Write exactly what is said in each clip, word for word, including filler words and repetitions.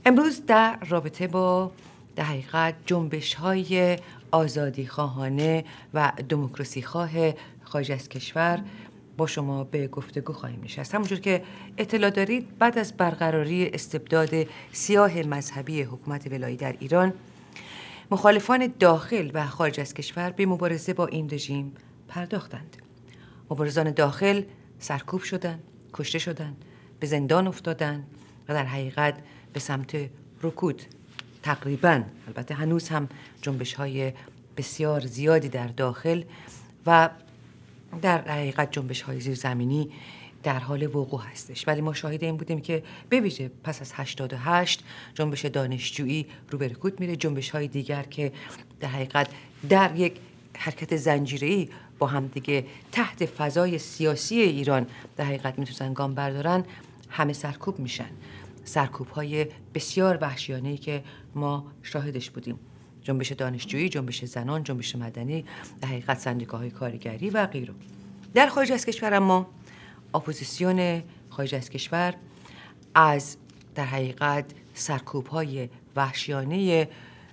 امروز در رابطه با در حقیقت جنبش های آزادی خواهانه و دموکراسی خواه خارج از کشور با شما به گفتگو خواهیم نشست. همونجور که اطلاع دارید، بعد از برقراری استبداد سیاه مذهبی حکومت ولایی در ایران، مخالفان داخل و خارج از کشور به مبارزه با این رژیم پرداختند. مبارزان داخل سرکوب شدند، کشته شدند، به زندان افتادند و در حقیقت به سمت رکود تقریباً، البته هنوز هم جنبش‌های بسیار زیادی در داخل و در حقیقت جنبش‌های زیرزمینی در حال وقوع هستش، ولی ما شاهد این بودیم که به ویژه پس از هشتاد و هشت جنبش دانشجویی رو به رکود میره. جنبش‌های دیگر که در حقیقت در یک حرکت زنجیره‌ای با هم دیگه تحت فضای سیاسی ایران در حقیقت میتونن گام بردارن، همه سرکوب میشن. سرکوب‌های بسیار وحشیانه‌ای که ما شاهدش بودیم. جنبش دانشجویی، جنبش زنان، جنبش مدنی، در حقیقت سندیکاهای کارگری و غیره. در خارج از کشور اما اپوزیسیون خارج از کشور از در حقیقت سرکوب‌های وحشیانه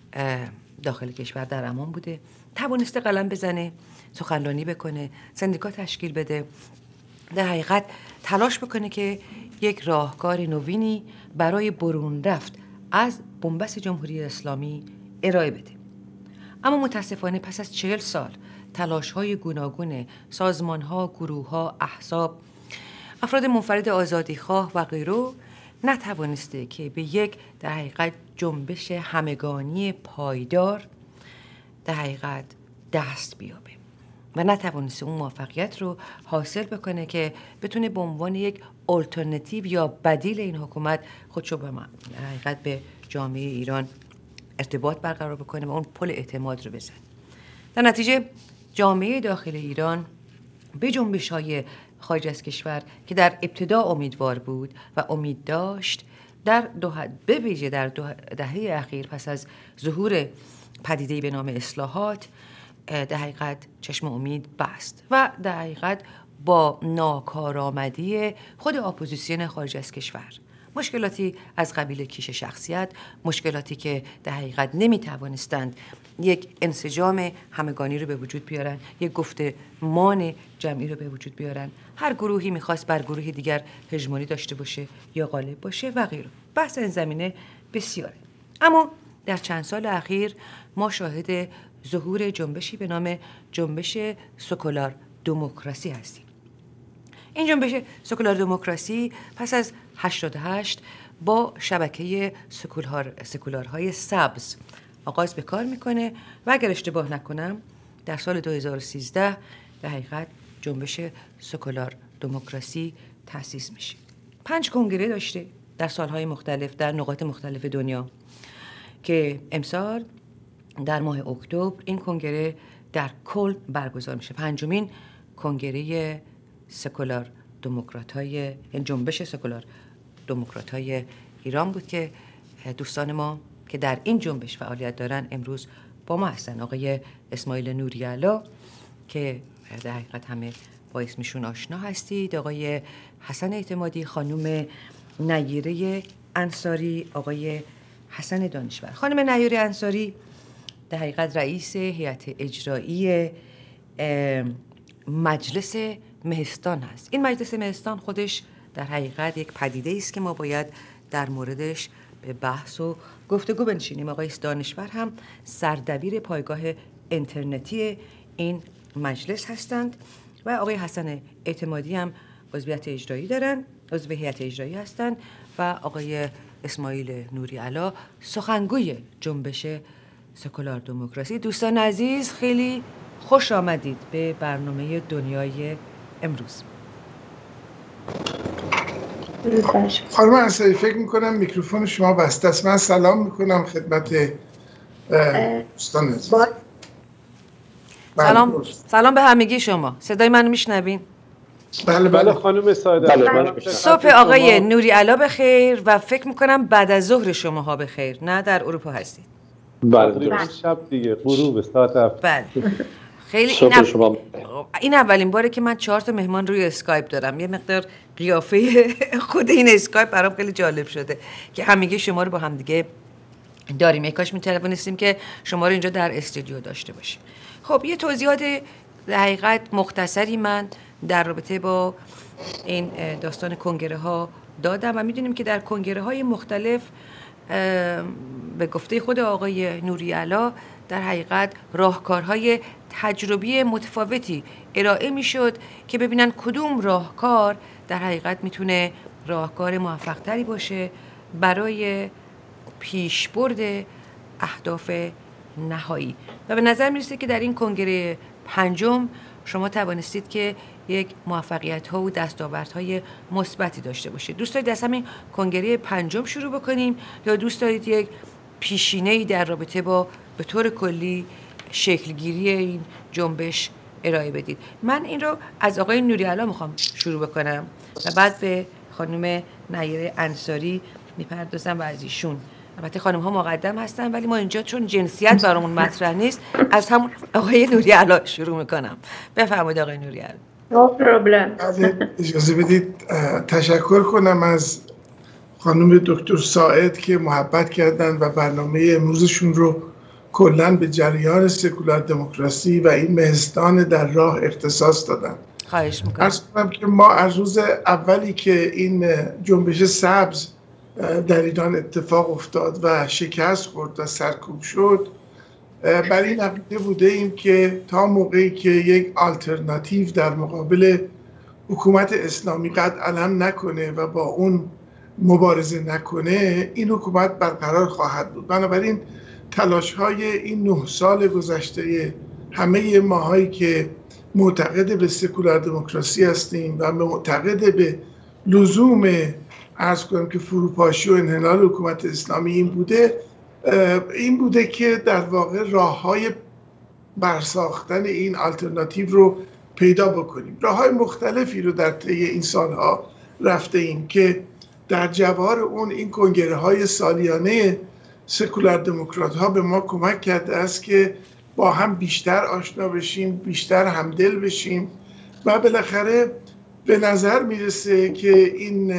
داخل کشور در امان بوده، توانسته قلم بزنه، سخنرانی بکنه، سندیکا تشکیل بده، در حقیقت تلاش بکنه که یک راهکار نوینی برای برون رفت از بنبست جمهوری اسلامی ارائه بده. اما متاسفانه پس از چهل سال تلاش‌های گوناگون سازمان‌ها، گروه‌ها، احزاب، افراد منفرد آزادیخواه و غیره نتوانسته که به یک در حقیقت جنبش همگانی پایدار در حقیقت دست بیابه و نتوانسته اون موفقیت رو حاصل بکنه که بتونه به عنوان یک آلترناتیو یا بدیل این حکومت خودشو به حقیقت به جامعه ایران ارتباط برقرار بکنه و اون پل اعتماد رو بزنه. در نتیجه جامعه داخل ایران به جنبش‌های خارج از کشور که در ابتدا امیدوار بود و امید داشت، در دو به ویژه در دو دهه اخیر پس از ظهور پدیده‌ای به نام اصلاحات در حقیقت چشم امید بست و در حقیقت با ناکارآمدی خود اپوزیسیون خارج از کشور، مشکلاتی از قبیل کیش شخصیت، مشکلاتی که در حقیقت نمیتوانستند یک انسجام همگانی رو به وجود بیارن، یک گفتمان جمعی رو به وجود بیارن، هر گروهی میخواست بر گروه دیگر هژمونی داشته باشه یا غالب باشه و غیره. بحث این زمینه بسیاره. اما در چند سال اخیر ما شاهد ظهور جنبشی به نام جنبش سکولار دموکراسی هستیم. این جنبش سکولار دموکراسی پس از هشتاد و هشت با شبکه سکولار سکولارهای سبز آغاز به کار میکنه و اگر اشتباه نکنم در سال دو هزار و سیزده در حقیقت جنبش سکولار دموکراسی تأسیس میشه. پنج کنگره داشته در سالهای مختلف در نقاط مختلف دنیا که امسال در ماه اکتبر این کنگره در کل برگزار میشه. پنجمین کنگره سکولار دموکرات‌های جنبش سکولار دموکرات‌های ایران بود که دوستان ما که در این جنبش فعالیت دارن امروز با ما هستن. آقای اسماعیل نوری‌علا که در حقیقت همه با اسمشون آشنا هستید، آقای حسن اعتمادی، خانم نیره انصاری، آقای حسن دانشور. خانم نیره انصاری در حقیقت رئیس هیئت اجرایی مجلس مهستان هست. این مجلس مهستان خودش در حقیقت یک پدیده است که ما باید در موردش به بحث و گفتگو بنشینیم. آقای دانشور هم سردبیر پایگاه اینترنتی این مجلس هستند و آقای حسن اعتمادی هم عضویت اجرایی دارن، عضو هیئت اجرایی هستند و آقای اسماعیل نوری‌علا سخنگوی جنبش سکولار دموکراسی. دوستان عزیز، خیلی خوش آمدید به برنامه دنیای امروز. خانم انصاری، فکر میکنم میکروفون شما بسته است. من سلام میکنم خدمت دوستان عزیز. سلام سلام به همگی شما. صدای منو میشنوین؟ بله بله خانم سعادت. صبح آقای نوری‌علا بخیر و فکر میکنم بعد از ظهر شماها بخیر. نه در اروپا هستید؟ بله شب دیگه، غروب ساعت هفت. بله خیلی این, اب... این اولین باره که من چهار تا مهمان روی اسکایپ دارم. یه مقدار قیافه خود این اسکایپ برام خیلی جالب شده که همگی شما رو با هم دیگه داریم. یک کاش می‌تونستیم که شما رو اینجا در استودیو داشته باشیم. خب یه توضیحات در حقیقت مختصری من در رابطه با این داستان کنگره ها دادم و میدونیم که در کنگره های مختلف به گفته خود آقای نوری‌علا در حقیقت راهکارهای تجربی متفاوتی ارائه میشد که ببینن کدوم راهکار در حقیقت میتونه راهکار موفق تری باشه برای پیشبرد اهداف نهایی. و به نظر میرسه که در این کنگره پنجم شما توانستید که یک موفقیت ها و دستاوردهای مثبتی داشته باشید. دوست دارید از همین کنگره پنجم شروع بکنیم یا دوست دارید یک پیشینه‌ای در رابطه با به طور کلی شکلگیری این جنبش ارائه بدید؟ من این رو از آقای نوری‌علا میخوام شروع بکنم و بعد به خانم نیره انصاری میپردازم و از ایشون. البته خانم ها مقدم هستن ولی ما اینجا چون جنسیت برامون مطرح نیست از همون آقای نوری‌علا شروع میکنم. بفرمایید آقای نوری‌علا. No problem. اجازه بدید تشکر کنم از خانم دکتر ساعد که محبت کردن و برنامه امروزشون رو کلاً به جریان سکولار دموکراسی و این مهستان در راه اختصاص دادن. خواهش میکنم. عرض کنم که ما از روز اولی که این جنبش سبز در ایران اتفاق افتاد و شکست خورد و سرکوب شد بر این عقیده بوده ایم که تا موقعی که یک آلترناتیو در مقابل حکومت اسلامی قد علم نکنه و با اون مبارزه نکنه این حکومت برقرار خواهد بود. بنابراین تلاش های این نه سال گذشته همه ماهایی که معتقد به سکولار دموکراسی هستیم و معتقد به لزوم عرض کنم که فروپاشی و انحلال حکومت اسلامی این بوده این بوده که در واقع راه‌های برساختن این آلترناتیو رو پیدا بکنیم. راه‌های مختلفی رو در طی این سالها رفته ایم که در جوار اون این کنگره های سالیانه سکولار دموکرات ها به ما کمک کرده است که با هم بیشتر آشنا بشیم، بیشتر همدل بشیم و بالاخره به نظر میرسه که این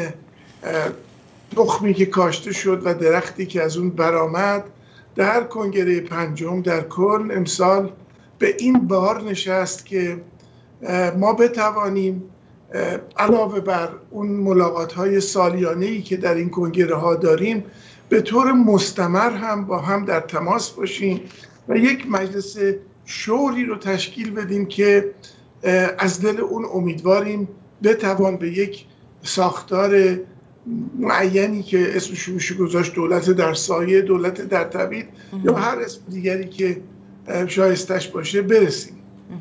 تخمی که کاشته شد و درختی که از اون برآمد در کنگره پنجم در کل امسال به این بار نشست که ما بتوانیم علاوه بر اون ملاقات‌های سالیانه‌ای که در این کنگره ها داریم به طور مستمر هم با هم در تماس باشیم و یک مجلس شوری رو تشکیل بدیم که از دل اون امیدواریم بتوان به یک ساختار معینی که اسمش میشه گذاشت دولت در سایه، دولت در تبعید یا هر اسم دیگری که شایستش باشه برسیم.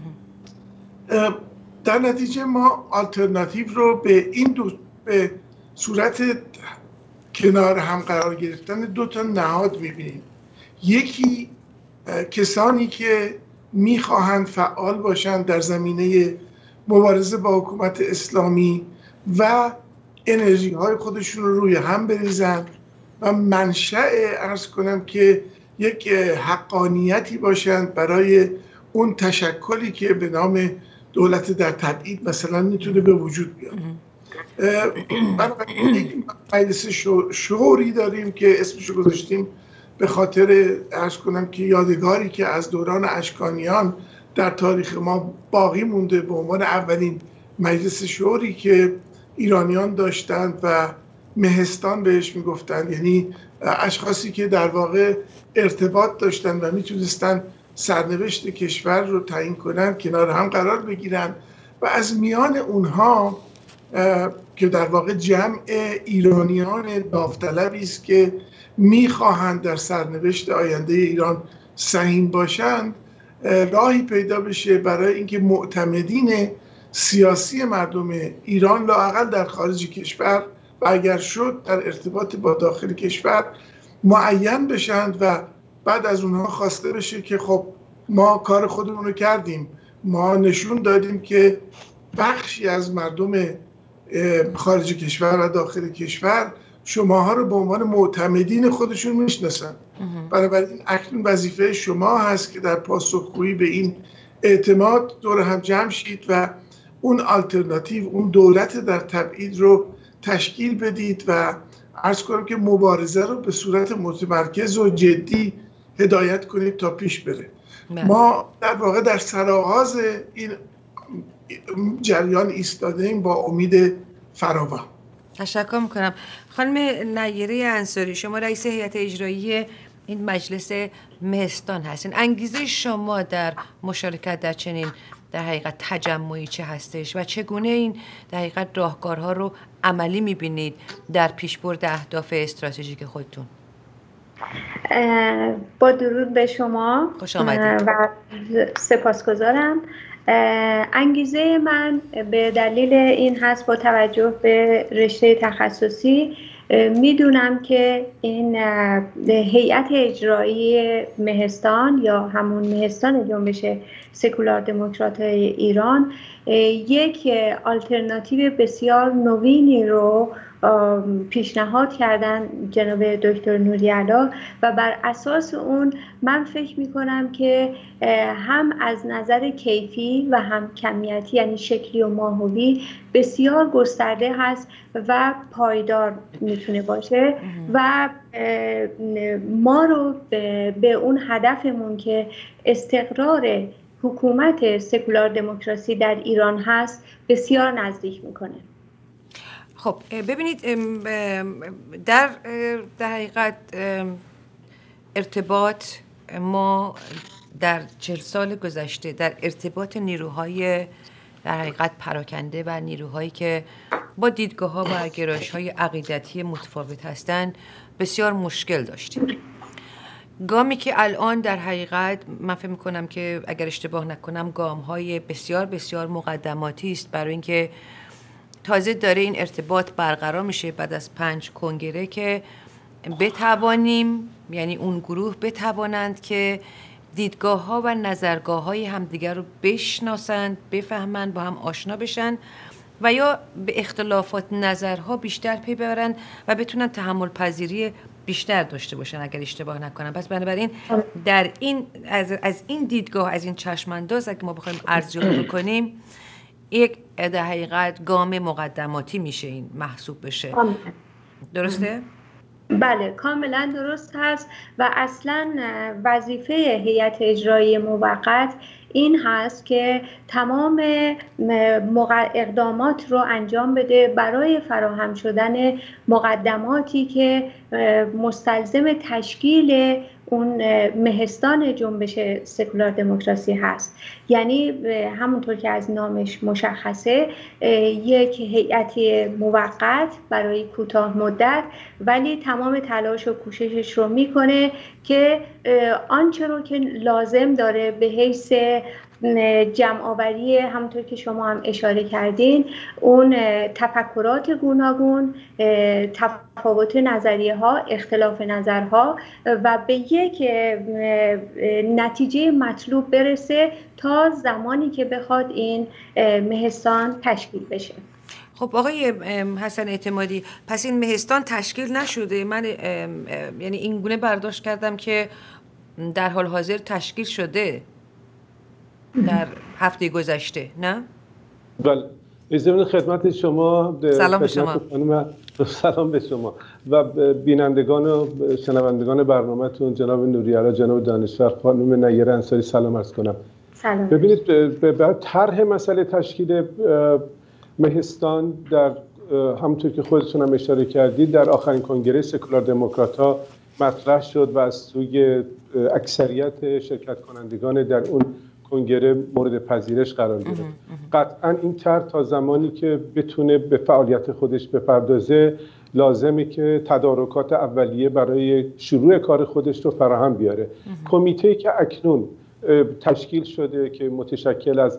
در نتیجه ما آلترناتیو رو به این دو به صورت کنار هم قرار گرفتن دو تا نهاد میبینیم. یکی کسانی که میخواهند فعال باشند در زمینه مبارزه با حکومت اسلامی و انرژی های خودشون رو روی هم بریزن و منشأ عرض کنم که یک حقانیتی باشند برای اون تشکلی که به نام دولت در تبعید مثلا میتونه به وجود بیاد. بنابراین مجلس شوری داریم که اسمشو گذاشتیم به خاطر عرض کنم که یادگاری که از دوران اشکانیان در تاریخ ما باقی مونده به عنوان اولین مجلس شوری که ایرانیان داشتند و مهستان بهش میگفتند، یعنی اشخاصی که در واقع ارتباط داشتند و میتونستند سرنوشت کشور رو تعیین کنند کنار هم قرار بگیرن و از میان اونها که در واقع جمع ایرانیان داوطلبی است که میخواهند در سرنوشت آینده ایران سهیم باشند راهی پیدا بشه برای اینکه معتمدین سیاسی مردم ایران لااقل در خارج کشور و اگر شد در ارتباط با داخل کشور معین بشند و بعد از اونها خواسته بشه که خب ما کار خودمون رو کردیم، ما نشون دادیم که بخشی از مردم خارج کشور و داخل کشور شماها رو به عنوان معتمدین خودشون میشناسن. بنابراین اکنون وظیفه شما هست که در پاسخگویی به این اعتماد دور هم جمع شید و اون آلترناتیو، اون دولت در تبعید رو تشکیل بدید و عرض کنم که مبارزه رو به صورت متمرکز و جدی هدایت کنید تا پیش بره. مه. ما در واقع در سرآغاز این جریان ایستاده‌ایم با امید فراوان. تشکر میکنم. خانم نیره انصاری، شما رئیس هیئت اجرایی این مجلس مهستان هستین. انگیزه شما در مشارکت در چنین در حقیقت تجمعی چه هستش و چگونه این در حقیقت راهکارها رو عملی میبینید در پیشبرد اهداف استراتژیک خودتون؟ با درود به شما، خوش آمدید و سپاسگزارم. انگیزه من به دلیل این هست، با توجه به رشته تخصصی میدونم که این هیئت اجرایی مهستان یا همون مهستان جنبش سکولار دموکرات ایران یک آلترناتیو بسیار نوینی رو پیشنهاد کردن جناب دکتر نوری‌علا و بر اساس اون من فکر میکنم که هم از نظر کیفی و هم کمیتی، یعنی شکلی و ماهوی، بسیار گسترده هست و پایدار میتونه باشه و ما رو به اون هدفمون که استقرار حکومت سکولار دموکراسی در ایران هست بسیار نزدیک میکنه. خب ببینید، در در حقیقت ارتباط ما در چهل سال گذشته در ارتباط نیروهای در حقیقت پراکنده و نیروهایی که با دیدگاه‌ها و گرایش‌های عقیدتی متفاوت هستند بسیار مشکل داشتیم. گامی که الان در حقیقت من فکر می‌کنم که اگر اشتباه نکنم گام‌های بسیار بسیار مقدماتی است برای اینکه تازه داره این ارتباط برقرار میشه بعد از پنج کنگره که بتوانیم، یعنی اون گروه بتوانند که دیدگاه ها و نظرگاه های همدیگر رو بشناسند، بفهمند، با هم آشنا بشن و یا به اختلافات نظرها بیشتر پی ببرند و بتونن تحمل پذیری بیشتر داشته باشن اگر اشتباه نکنم. پس بنابراین در این از, از این دیدگاه، از این چشمانداز اگه ما بخوایم ارزیابی بکنیم، یک در حقیقت گام مقدماتی میشه این محسوب بشه. درسته؟ بله، کاملا درست هست و اصلا وظیفه هیئت اجرایی موقت این هست که تمام اقدامات رو انجام بده برای فراهم شدن مقدماتی که مستلزم تشکیل اون مهستان جنبش سکولار دموکراسی هست. یعنی همونطور که از نامش مشخصه، یک هیئت موقت برای کوتاه مدت، ولی تمام تلاش و کوششش رو میکنه که آنچه رو که لازم داره به حیث جمع‌آوری، همونطور که شما هم اشاره کردین، اون تفکرات گوناگون، تفاوت نظریه ها، اختلاف نظرها و به یک نتیجه مطلوب برسه تا زمانی که بخواد این مهستان تشکیل بشه. خب آقای حسن اعتمادی، پس این مهستان تشکیل نشده؟ من یعنی این گونه برداشت کردم که در حال حاضر تشکیل شده در هفته گذشته، نه؟ بله، ازمن خدمت شما. سلام به شما. سلام به شما و بینندگان و شنوندگان برنامه‌تون، جناب نوری‌علا، جناب دانشور، خانم نیره انصاری، سلام عرض کنم. سلام. ببینید، بعد طرح مسئله تشکیل مهستان در همونطور که خودتون هم اشاره کردید در آخرین کنگره سکولار دموکرات‌ها مطرح شد و از سوی اکثریت شرکت کنندگان در اون کنگره مورد پذیرش قرار گرفت. قطعا این طرح تا زمانی که بتونه به فعالیت خودش بپردازه لازمه که تدارکات اولیه برای شروع کار خودش رو فراهم بیاره. کمیته که اکنون تشکیل شده که متشکل از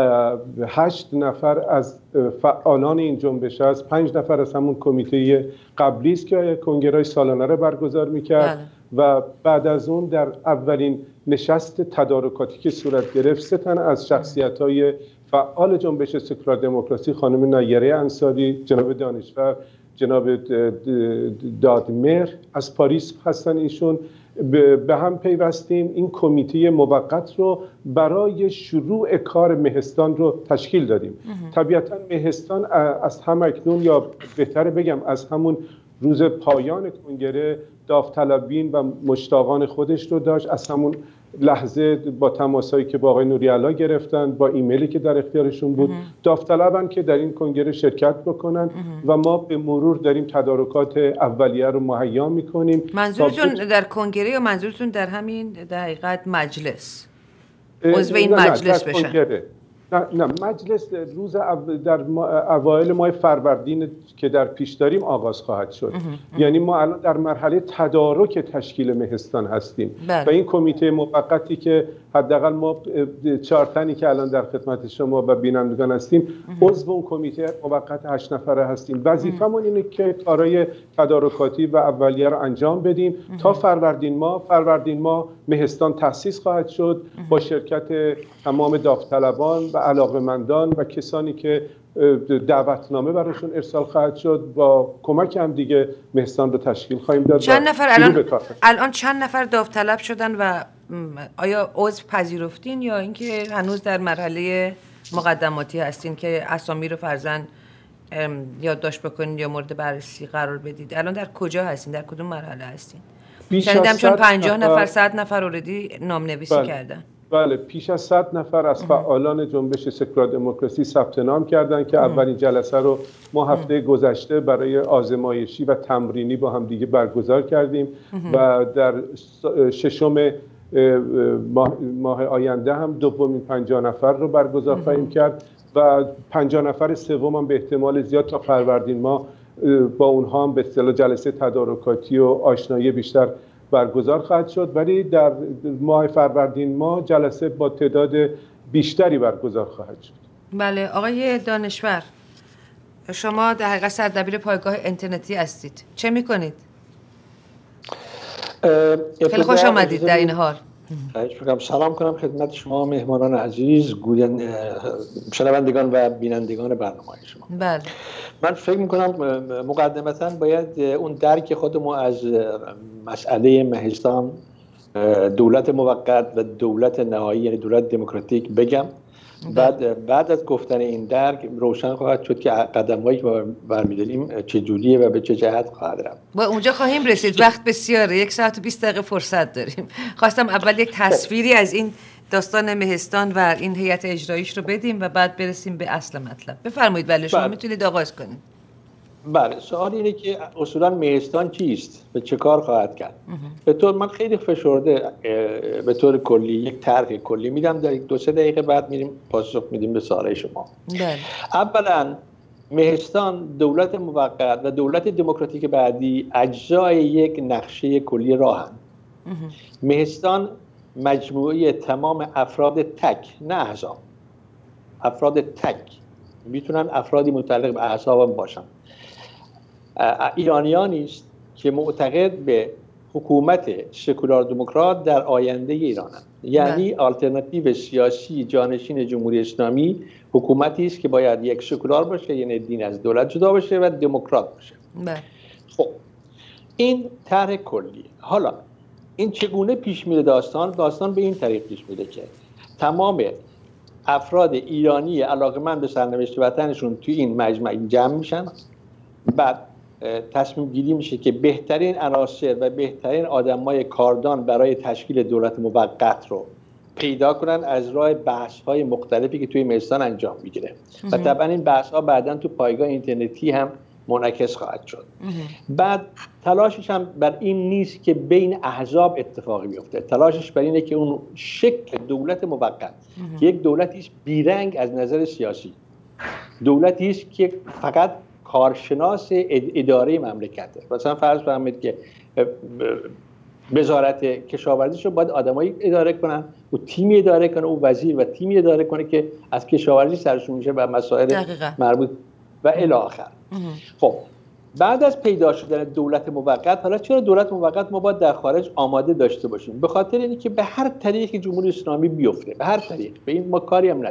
هشت نفر از فعالان این جنبش است، پنج نفر از همون کمیته قبلی است که کنگره سالانه رو برگزار میکرد و بعد از اون در اولین نشست تدارکاتی که صورت گرفت سه تن از شخصیت‌های فعال جنبش سکولار دموکراسی، خانم نیره انصاری، جناب دانشور جناب دادمر از پاریس هستن، ایشون به هم پیوستیم. این کمیته موقت رو برای شروع کار مهستان رو تشکیل دادیم. طبیعتا مهستان از هم اکنون، یا بهتره بگم از همون روز پایان کنگره، داوطلبین و مشتاقان خودش رو داشت. از همون لحظه با تماسایی که با آقای نوری‌علا گرفتن، با ایمیلی که در اختیارشون بود، داوطلبن که در این کنگره شرکت بکنن و ما به مرور داریم تدارکات اولیه رو مهیا میکنیم. منظورتون در کنگره یا منظورتون در همین در حقیقت مجلس؟ عضو این مجلس بشن؟ نه نه مجلس روز در اوایل ماه فروردین که در پیش داریم آغاز خواهد شد. یعنی ما الان در مرحله تدارک تشکیل مهستان هستیم. بله. و این کمیته موقتی که حداقل ما چهار تنی که الان در خدمت شما و بینندگان هستیم عضو اون کمیته موقت هشت نفره هستیم. وظیفمون اینه که کارهای تدارکاتی و اولیه رو انجام بدیم تا فروردین ماه. فروردین ماه مهستان تأسیس خواهد شد با شرکت تمام داوطلبان و علاقه‌مندان و کسانی که دعوتنامه براشون ارسال خواهد شد. با کمک هم دیگه مهستان رو تشکیل خواهیم داد. چند نفر الان الان چند نفر داوطلب شدن و آیا عضو پذیرفتین یا اینکه هنوز در مرحله مقدماتی هستین که اسامی رو فرضاً یادداشت بکنید یا مورد بررسی قرار بدید؟ الان در کجا هستین؟ در کدوم مرحله هستین؟ شنیدم چون پنجاه نفر صد نفر اوردی نام‌نویسی بله. کردن. بله، پیش از صد نفر از فعالان جنبش سکولار دموکراسی ثبت نام کردند که اولین جلسه رو ما هفته گذشته برای آزمایشی و تمرینی با هم دیگه برگزار کردیم و در ششم ماه, ماه آینده هم دومین پنجاه نفر رو برگزار خواهیم کرد و پنجاه نفر سوم هم به احتمال زیاد تا فروردین ما با اونها هم به اصطلاح جلسه تدارکاتی و آشنایی بیشتر برگزار خواهد شد. ولی در ماه فروردین ما جلسه با تعداد بیشتری برگزار خواهد شد. بله آقای دانشور، شما در حقیقت سردبیر پایگاه اینترنتی هستید، چه میکنید؟ خیلی خوش آمدید در این حال. سلام کنم خدمت شما مهمانان عزیز، شنوندگان و بینندگان برنامه شما. بله. من فکر میکنم مقدمتاً باید اون درک خودمون از مسئله مهستان، دولت موقت و دولت نهایی یعنی دولت دموکراتیک بگم. بعد بعد از گفتن این درک روشن خواهد شد که قدم‌هایی که برمی‌داریم چه جوریه و به چه جهت خواهد رفت. با اونجا خواهیم رسید. وقت بسیاره، یک ساعت و بیست دقیقه فرصت داریم. خواستم اول یک تصویری از این داستان مهستان و این هیئت اجراییش رو بدیم و بعد برسیم به اصل مطلب. بفرمایید. ولی شما میتونید آغاز کنید. بله، سوال اینه که اصولا مهستان چیست؟ به چه کار خواهد کرد؟ به طور من خیلی فشرده به طور کلی یک طرح کلی میدم، در یک دو سه دقیقه بعد میریم پاسخ میدیم به سوال شما. بله. اولا مهستان، دولت موقت و دولت دموکراتیک بعدی اجزای یک نقشه کلی راهن. مهستان مجموعه تمام افراد تک، نه احزاب، افراد تک، میتونن افرادی متعلق به احزاب باشن، ایرانیانی است که معتقد به حکومت سکولار دموکرات در آینده ایرانند. یعنی آلترناتیو سیاسی جانشین جمهوری اسلامی حکومتی است که باید یک سکولار باشه، یعنی دین از دولت جدا باشه و دموکرات باشه. خب این طرح کلی. حالا این چگونه پیش میره؟ داستان داستان به این طریق پیش میره که تمام افراد ایرانی علاقه‌مند به سرنوشت وطنشون توی این مجمع جمع میشن، بعد تصمیم گیری میشه که بهترین عناصر و بهترین آدمای کاردان برای تشکیل دولت موقت رو پیدا کنن از راه بحث‌های مختلفی که توی مهستان انجام میگیره و طبعا این بحث‌ها بعداً تو پایگاه اینترنتی هم منعکس خواهد شد. بعد تلاشش هم بر این نیست که بین احزاب اتفاقی بیفته، تلاشش بر اینه که اون شکل دولت موقت که یک دولتی است بیرنگ از نظر سیاسی، دولتی است که فقط کارشناس اداره مملکته. مثلا فرض بفرمایید که وزارت کشاورزی رو باید آدمایی اداره کنن و تیمی اداره کنه، او وزیر و تیمی اداره کنه که از کشاورزی سرشون میشه و مسائل دقیقا مربوط و الی آخر. خب بعد از پیدا شدن دولت موقت، حالا چرا دولت موقت ما باید در خارج آماده داشته باشیم؟ به خاطر اینکه به هر طریقی که جمهوری اسلامی بیفته، به هر طریق، به این ما کاری هم نداریم،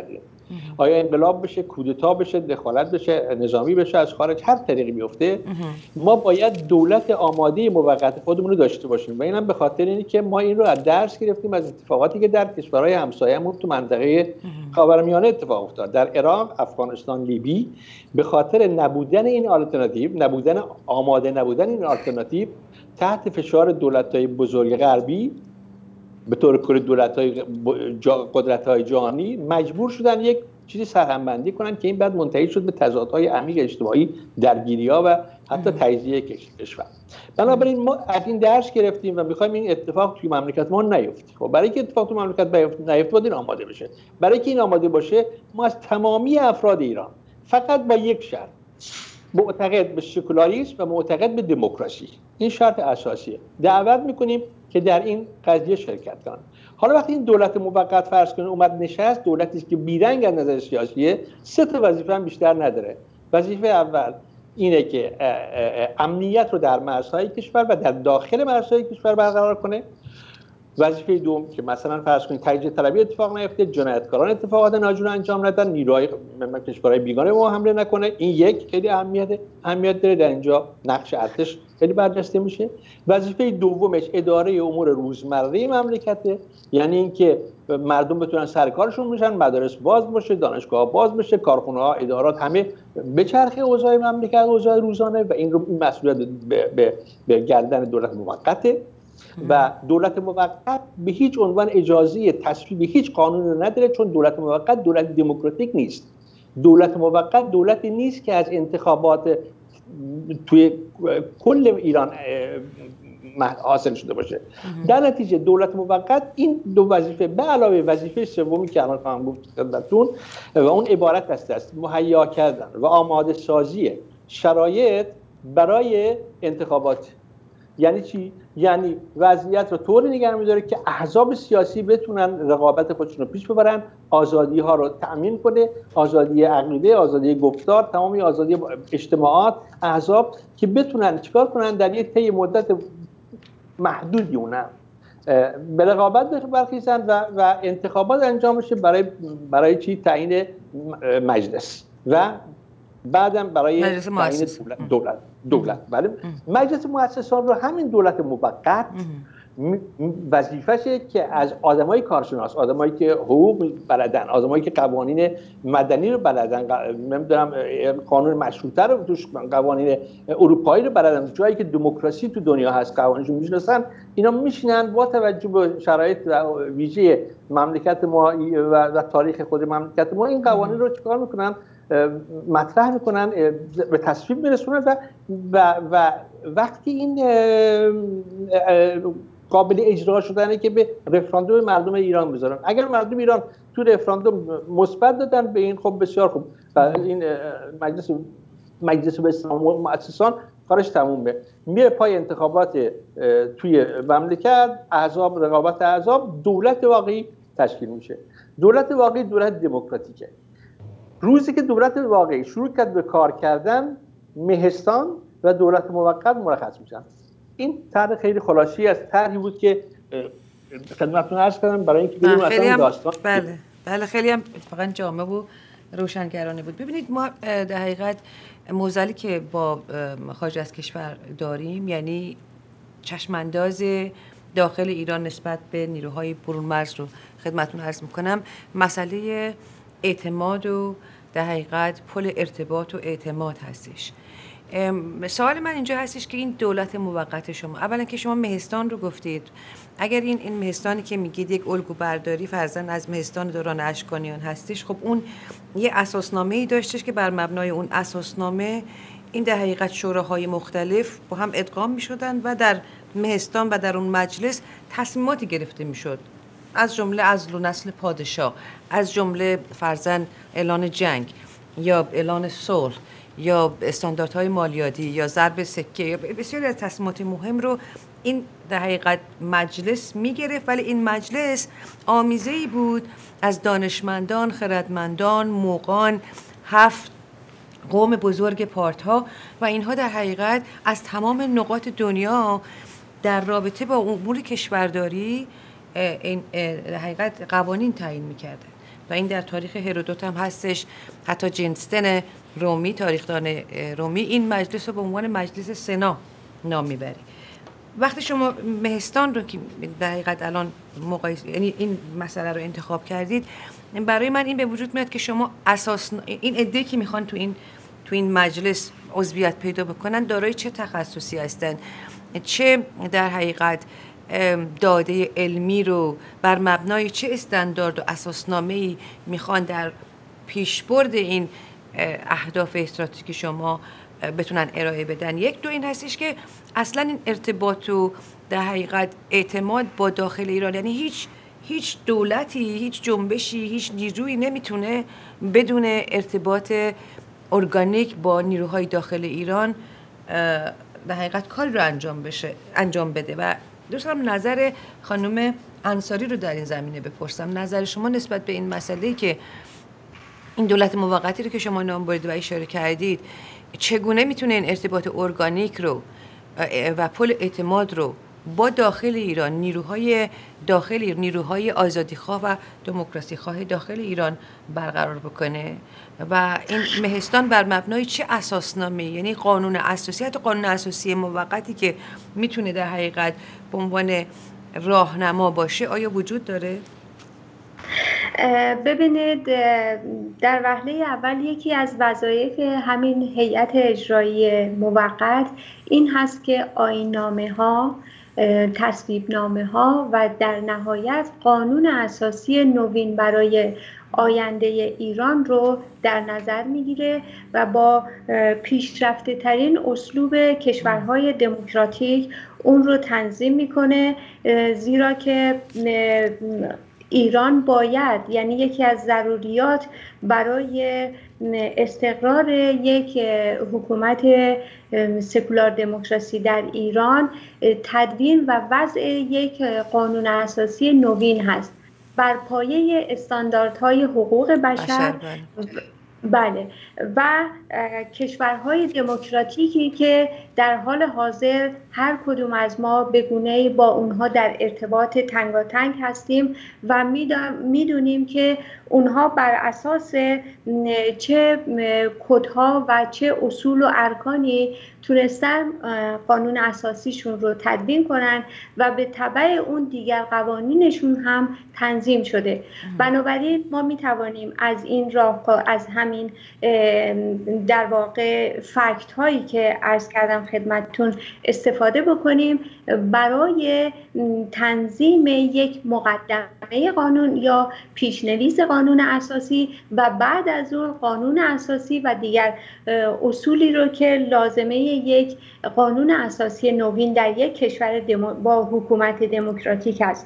آیا انقلاب بشه، کودتا بشه، دخالت بشه، نظامی بشه، از خارج هر طریقی بیفته، ما باید دولت آماده موقت خودمون رو داشته باشیم و اینم به خاطر اینه که ما این رو از درس گرفتیم از اتفاقاتی که در کشورهای همسایه‌مون تو منطقه خاورمیانه اتفاق افتاد، در عراق، افغانستان، لیبی. به خاطر نبودن این آلترناتیو، نبودن آماده نبودن این آلترناتیو، تحت فشار دولت‌های بزرگ غربی به طور کلی دولت‌های قدرت‌های جهانی مجبور شدن یک چیزی سرهمبندی کنن که این بعد منتهی شد به تضادهای عمیق اجتماعی، درگیری‌ها و حتی تجزیه کشور. بنابراین ما از این درس گرفتیم و می‌خوایم این اتفاق توی مملکت ما نیفته. خب برای اینکه اتفاق توی مملکت نیفته باید این آماده بشه. برای اینکه این آماده باشه ما از تمامی افراد ایران فقط با یک شرط، معتقد به سکولاریسم و معتقد به دموکراسی، این شرط اساسیه، دعوت می‌کنیم که در این قضیه شرکت کنن. حالا وقتی این دولت موقت فرض کنه اومد نشست، دولتی است که بیرنگ از نظر سیاسیه، سه تا وظیفه هم بیشتر نداره. وظیفه اول اینه که امنیت رو در مرزهای کشور و در داخل مرزهای کشور برقرار کنه. وظیفه دوم که مثلا فرض کنید تجزیه طلبی اتفاق نیفته، جنایتکاران اتفاقات ناجور انجام ندن، نیروهای کشورهای بیگانه به ما حمله نکنه. این یک خیلی اهمیت اهمیت داره، در اینجا نقش ارتش خیلی برجسته میشه. وظیفه دومش اداره امور روزمره مملکته، یعنی اینکه مردم بتونن سر کارشون بشن، مدارس باز باشه، دانشگاه باز بشه، کارخونه‌ها، ادارات همه بچرخه، اوضاع مملکت اوضاع روزانه و این رو این مسئولیت به, به, به گردن دولت موقته. و دولت موقت به هیچ عنوان اجازه تصویب هیچ قانون نداره، چون دولت موقت دولت دموکراتیک نیست. دولت موقت دولتی نیست که از انتخابات توی کل ایران حاصل شده باشه. در نتیجه دولت موقت این دو وظیفه به علاوه وظیفه سومی که الان خواهم گفت خدمتتون و اون عبارت است از مهیا کردن و آماده سازی شرایط برای انتخابات. یعنی چی؟ یعنی وضعیت رو طوری نگه می‌داره که احزاب سیاسی بتونن رقابت خودشون رو پیش ببرن، آزادی ها رو تأمین کنه، آزادی عقیده، آزادی گفتار، تمامی آزادی اجتماعات، احزاب که بتونن چیکار کنن در یک طی مدت محدودی اونم به رقابت برخیزن و و انتخابات انجام بشه برای برای چی؟ تعیین مجلس و بعدم برای مجلس مؤسس دولت دولت, دولت. بله مجلس مؤسسان رو همین دولت موقت وظیفشه که از آدمای کارشناس، آدمایی که حقوق بلدن، آدمایی که قوانین مدنی رو بلدن، نمیدونم قانون مشروطه رو توش، قوانین اروپایی رو بلدن، جایی که دموکراسی تو دنیا هست قوانینشون میشناسن، اینا میشینن با توجه به شرایط ویژه مملکت ما و تاریخ خود مملکت ما این قوانین رو چیکار میکنن؟ مطرح میکنن، به تصویب میرسونن و, و, و وقتی این قابل اجرا شدنه که به رفراندوم مردم ایران بذارن. اگر مردم ایران تو رفراندوم مثبت دادن به این، خب بسیار خوب، این مجلس مجلس به مؤسسان کارش تمومه، میره پای انتخابات توی مملکت، احزاب، رقابت احزاب، دولت واقعی تشکیل میشه. دولت واقعی دولت دموکراتیکه. روزی که دولت واقعی شروع کرد به کار کردن، مهستان و دولت موقت مرخص میشن. این طرح خیلی خلاصی از طرحی بود که خدمتتون عرض کردم برای اینکه بدونیم اصلا داستان. بله بله خیلی هم اتفاقا جامع و روشنگرانه بود. ببینید ما در حقیقت موزلی که با خارج از کشور داریم، یعنی چشمانداز داخل ایران نسبت به نیروهای برون مرز رو خدمتتون عرض میکنم. مسئله اعتماد و در حقیقت پل ارتباط و اعتماد هستش. سوال من اینجا هستش که این دولت موقت شما، اولا که شما مهستان رو گفتید، اگر این این مهستانی که میگید یک الگو برداری فرضاً از مهستان دوران اشکانیان هستش، خب اون یه اساسنامه‌ای داشتش که بر مبنای اون اساسنامه این در حقیقت شوراهای مختلف با هم ادغام میشدن و در مهستان و در اون مجلس تصمیماتی گرفته میشد، از جمله عزل و نسل پادشاه، از جمله فرضاً اعلان جنگ یا اعلان صلح یا استانداردهای مالیاتی یا ضرب سکه یا بسیاری از تصمیمات مهم رو این در حقیقت مجلس میگرفت. ولی این مجلس آمیزه‌ای بود از دانشمندان، خردمندان، موقان، هفت قوم بزرگ پارت‌ها و اینها در حقیقت از تمام نقاط دنیا در رابطه با امور کشورداری این در حقیقت قوانین تعیین می‌کردن و این در تاریخ هرودوت هم هستش. حتی جنستن رومی، تاریخدان رومی، این مجلس رو به عنوان مجلس سنا نام میبره. وقتی شما مهستان رو که در حقیقت الان مقایسه، یعنی این مسئله رو انتخاب کردید، برای من این به وجود میاد که شما اساس این عده‌ای که میخوان تو این تو این مجلس عضویت پیدا بکنن دارای چه تخصصی هستن، چه در حقیقت داده علمی رو بر مبنای چه استاندارد و اساسنامه‌ای میخوان در پیشبرد این اهداف استراتژیک شما بتونن ارائه بدن. یک دو این هستش که اصلا این ارتباط و در حقیقت اعتماد با داخل ایران، یعنی هیچ هیچ دولتی، هیچ جنبشی، هیچ نیرویی نمیتونه بدون ارتباط ارگانیک با نیروهای داخل ایران در حقیقت کاری رو انجام بشه انجام بده. و دوست دارم نظر خانم انصاری رو در این زمینه بپرسم. نظر شما نسبت به این مسئله که این دولت موقتی رو که شما نام برید و اشاره کردید، چگونه میتونه این ارتباط ارگانیک رو و پل اعتماد رو با داخل ایران، نیروهای داخل نیروهای آزادیخواه و دموکراسیخواه داخل ایران برقرار بکنه و این مهستان بر مبنای چه اساسنامه، یعنی قانون اساسی، حتی قانون اساسی موقتی که میتونه در حقیقت به عنوان راهنما باشه، آیا وجود داره؟ ببینید، در وهله اول یکی از وظایف همین هیئت اجرایی موقت این هست که آیین‌نامه ها، تصویب نامه ها و در نهایت قانون اساسی نوین برای آینده ایران رو در نظر میگیره و با پیشرفته ترین اسلوب کشورهای دموکراتیک اون رو تنظیم میکنه، زیرا که ایران باید، یعنی یکی از ضروریات برای استقرار یک حکومت سکولار دموکراسی در ایران تدوین و وضع یک قانون اساسی نوین هست بر پایه استانداردهای حقوق بشر. بله، و کشورهای دموکراتیکی که در حال حاضر هر کدوم از ما به گونه‌ای با اونها در ارتباط تنگاتنگ هستیم و میدونیم که اونها بر اساس چه کدها و چه اصول و ارکانی تونستن قانون اساسیشون رو تدوین کنن و به تبع اون دیگر قوانینشون هم تنظیم شده. بنابراین ما میتوانیم از این راه، از همین در واقع فکت هایی که عرض کردم خدمتتون استفاده بکنیم برای تنظیم یک مقدمه قانون یا پیشنویس قانون اساسی و بعد از اون قانون اساسی و دیگر اصولی رو که لازمه یک قانون اساسی نوین در یک کشور با حکومت دموکراتیک است.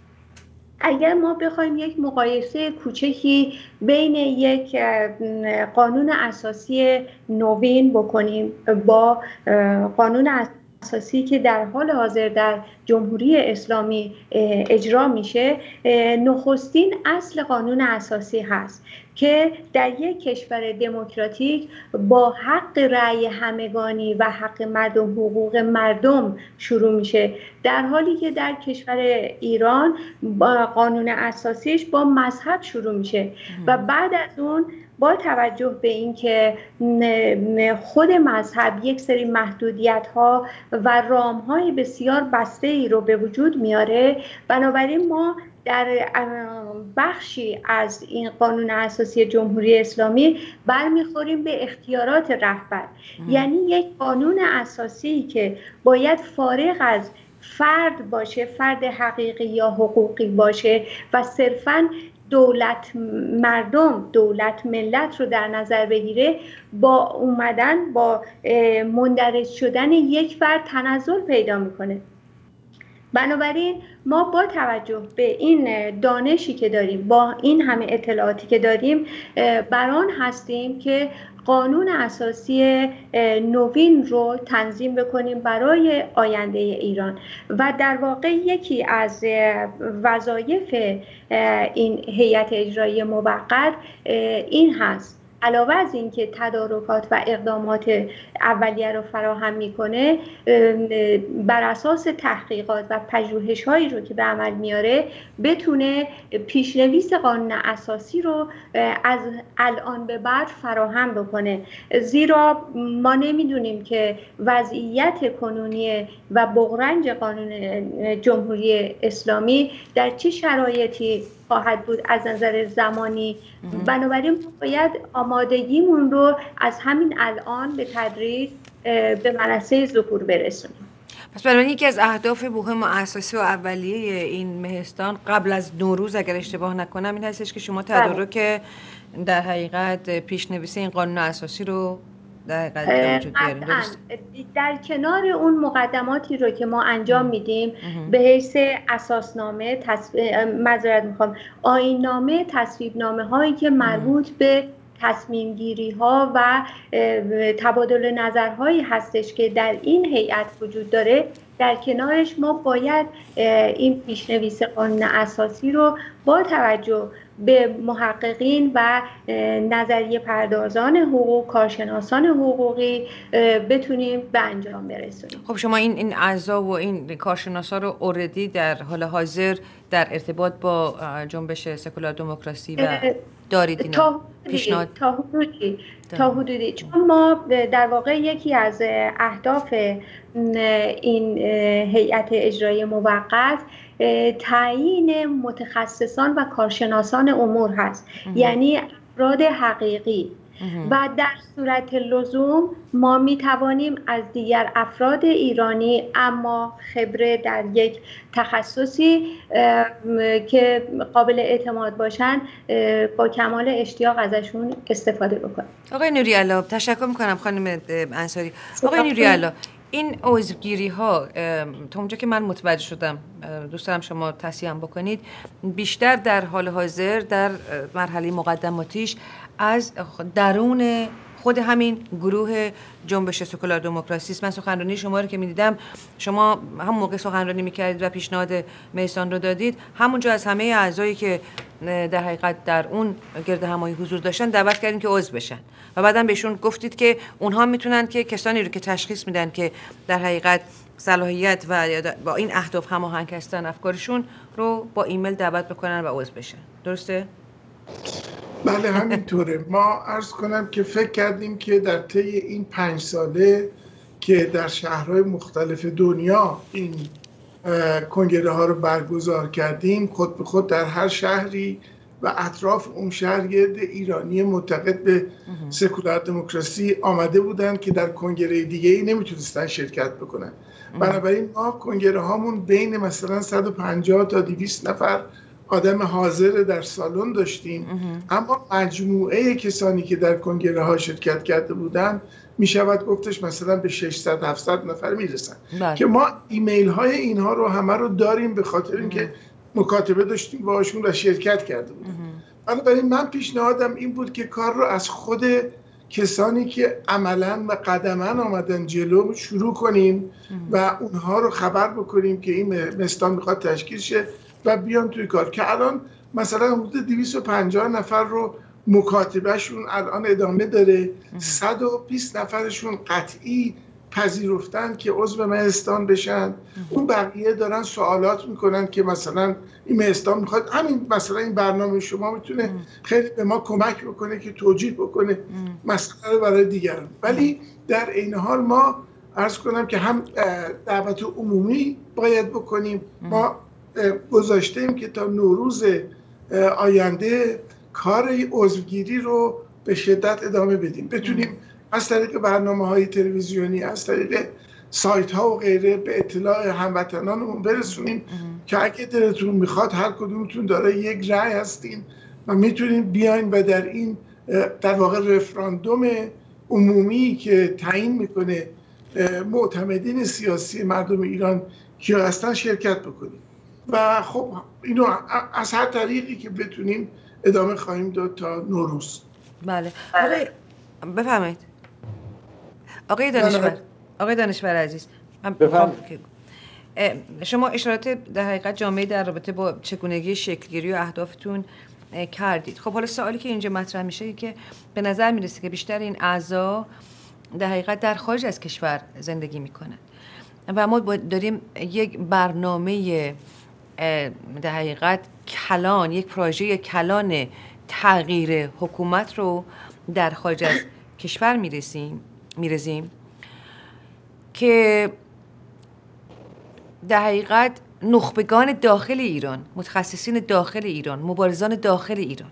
اگر ما بخوایم یک مقایسه کوچکی بین یک قانون اساسی نوین بکنیم با قانون اساسی که در حال حاضر در جمهوری اسلامی اجرا میشه، نخستین اصل قانون اساسی هست که در یک کشور دموکراتیک با حق رأی همگانی و حق مردم، حقوق مردم شروع میشه، در حالی که در کشور ایران با قانون اساسیش با مذهب شروع میشه و بعد از اون با توجه به اینکه خود مذهب یک سری محدودیت ها و رام های بسیار بسته ای رو به وجود میاره، بنابراین ما در بخشی از این قانون اساسی جمهوری اسلامی برمیخوریم به اختیارات رهبر. یعنی یک قانون اساسی که باید فارغ از فرد باشه، فرد حقیقی یا حقوقی باشه و صرفاً دولت مردم، دولت ملت رو در نظر بگیره، با اومدن با مندرج شدن یک فرد تنزل پیدا میکنه. بنابراین ما با توجه به این دانشی که داریم، با این همه اطلاعاتی که داریم، بران هستیم که قانون اساسی نوین رو تنظیم بکنیم برای آینده ایران و در واقع یکی از وظایف این هیئت اجرایی موقت این هست علاوه از اینکه تدارکات و اقدامات اولیه رو فراهم میکنه، بر اساس تحقیقات و پژوهش‌هایی رو که به عمل میاره بتونه پیشنویس قانون اساسی رو از الان به بعد فراهم بکنه. زیرا ما نمیدونیم که وضعیت کنونی و بغرنج قانون جمهوری اسلامی در چه شرایطی خواهد بود از نظر زمانی. بنابراین باید آمادگیمون رو از همین الان به تدریج به منصه ظهور برسونیم. پس بنابراین یکی از اهداف مهم و اساسی و اولیه این مهستان قبل از نوروز اگر اشتباه نکنم این هستش که شما تدارک در حقیقت پیشنویس این قانون اساسی رو در حقیقت وجود بیارین. در کنار اون مقدماتی رو که ما انجام میدیم به حیث اساسنامه، تصویب معذرت میخوام آیین‌نامه، تصویبنامه هایی که مربوط به تصمیم گیری ها و تبادل نظرهایی هستش که در این هیئت وجود داره، در کنارش ما باید این پیشنویس قانون اساسی رو با توجه به محققین و نظریه پردازان حقوق، کارشناسان حقوقی بتونیم به انجام برسونیم. خب شما این این اعضا و این کارشناسا رو اوردی در حال حاضر در ارتباط با جنبش سکولار دموکراسی و دارید اینا تا پیشنهاد تا حدودی تا حدودی چون ما در واقع یکی از اهداف این هیئت اجرایی موقت تعیین متخصصان و کارشناسان امور هست، یعنی افراد حقیقی و در صورت لزوم ما می توانیم از دیگر افراد ایرانی اما خبره در یک تخصصی که قابل اعتماد باشن با کمال اشتیاق ازشون استفاده بکنیم. آقای نوری‌الله تشکر میکنم خانم انصاری. آقای نوری‌الله این عضوگیری ها تا اونجا که من متوجه شدم، دوست دارم شما تصحیح بکنید، بیشتر در حال حاضر در مرحله مقدماتیش از درون خود همین گروه جنبش سکولار دموکراسی است. من سخنرانی شما رو که می‌دیدم، شما هم موقع سخنرانی می‌کردید و پیشنهاد مهستان رو دادید، همونجا از همه اعضایی که در حقیقت در اون گرد همایی حضور داشتن دعوت کردین که عضو بشن و بعدم بهشون گفتید که اونها میتونن که کسانی رو که تشخیص میدن که در حقیقت صلاحیت و با این اهداف هماهنگ هستن افکارشون رو با ایمیل دعوت بکنن و عضو بشن. درسته؟ بله همینطوره. ما عرض کنم که فکر کردیم که در طی این پنج ساله که در شهرهای مختلف دنیا این کنگره ها رو برگزار کردیم، خود به خود در هر شهری و اطراف اون شهر گرد ایرانی معتقد به سکولار دموکراسی آمده بودن که در کنگره دیگه ای نمیتونستن شرکت بکنن. بنابراین ما کنگره هامون بین مثلا صد و پنجاه تا دویست نفر آدم حاضر در سالن داشتیم، اما مجموعه کسانی که در کنگره ها شرکت کرده بودن می شود گفتش مثلا به ششصد هفتصد نفر می رسن که ما ایمیل های اینها رو همه رو داریم به خاطر اینکه مکاتبه داشتیم باشون و شرکت کرده بودن. بنابراین من پیشنهادم این بود که کار رو از خود کسانی که عملاً و قدماً آمدن جلو شروع کنیم و اونها رو خبر بکنیم که این مهستان میخواد تشکیل شه و بیان توی کار. که الان مثلا حدود دویست و پنجاه نفر رو مکاتبهشون الان ادامه داره، صد و بیست نفرشون قطعی پذیرفتن که عضو مهستان بشن، اون بقیه دارن سوالات میکنن که مثلا این مهستان میخواد، همین مثلا این برنامه شما میتونه خیلی به ما کمک بکنه که توجیه بکنه مسئله برای دیگران. ولی در این حال ما عرض کنم که هم دعوت عمومی باید بکنیم. ما گذاشتیم که تا نوروز آینده کار عضوگیری رو به شدت ادامه بدیم، بتونیم از طریق برنامه‌های تلویزیونی، از طریق سایت‌ها و غیره به اطلاع هموطنانمون برسونیم که اگه دلتون میخواد هر کدومتون داره یک رأی هستین و میتونین بیاین و در این در واقع رفراندوم عمومی که تعیین میکنه معتمدین سیاسی مردم ایران که هستن شرکت بکنیم و خب اینو از هر طریقی که بتونیم ادامه خواهیم داد تا نوروز. بله. آقای بفرمایید. آقای دانشور، آقای دانشور عزیز، من بفرمایید. شما اشارات در حقیقت جامعه در رابطه با چگونگی شکلگیری و اهدافتون کردید. خب حالا سوالی که اینجا مطرح میشه که به نظر میرسه که بیشتر این اعضا در حقیقت در خارج از کشور زندگی میکنن و ما داریم یک برنامه در حقیقت کلان، یک پروژه کلان تغییر حکومت رو در خارج از کشور میرسیم میرزیم که در حقیقت نخبگان داخل ایران، متخصصین داخل ایران، مبارزان داخل ایران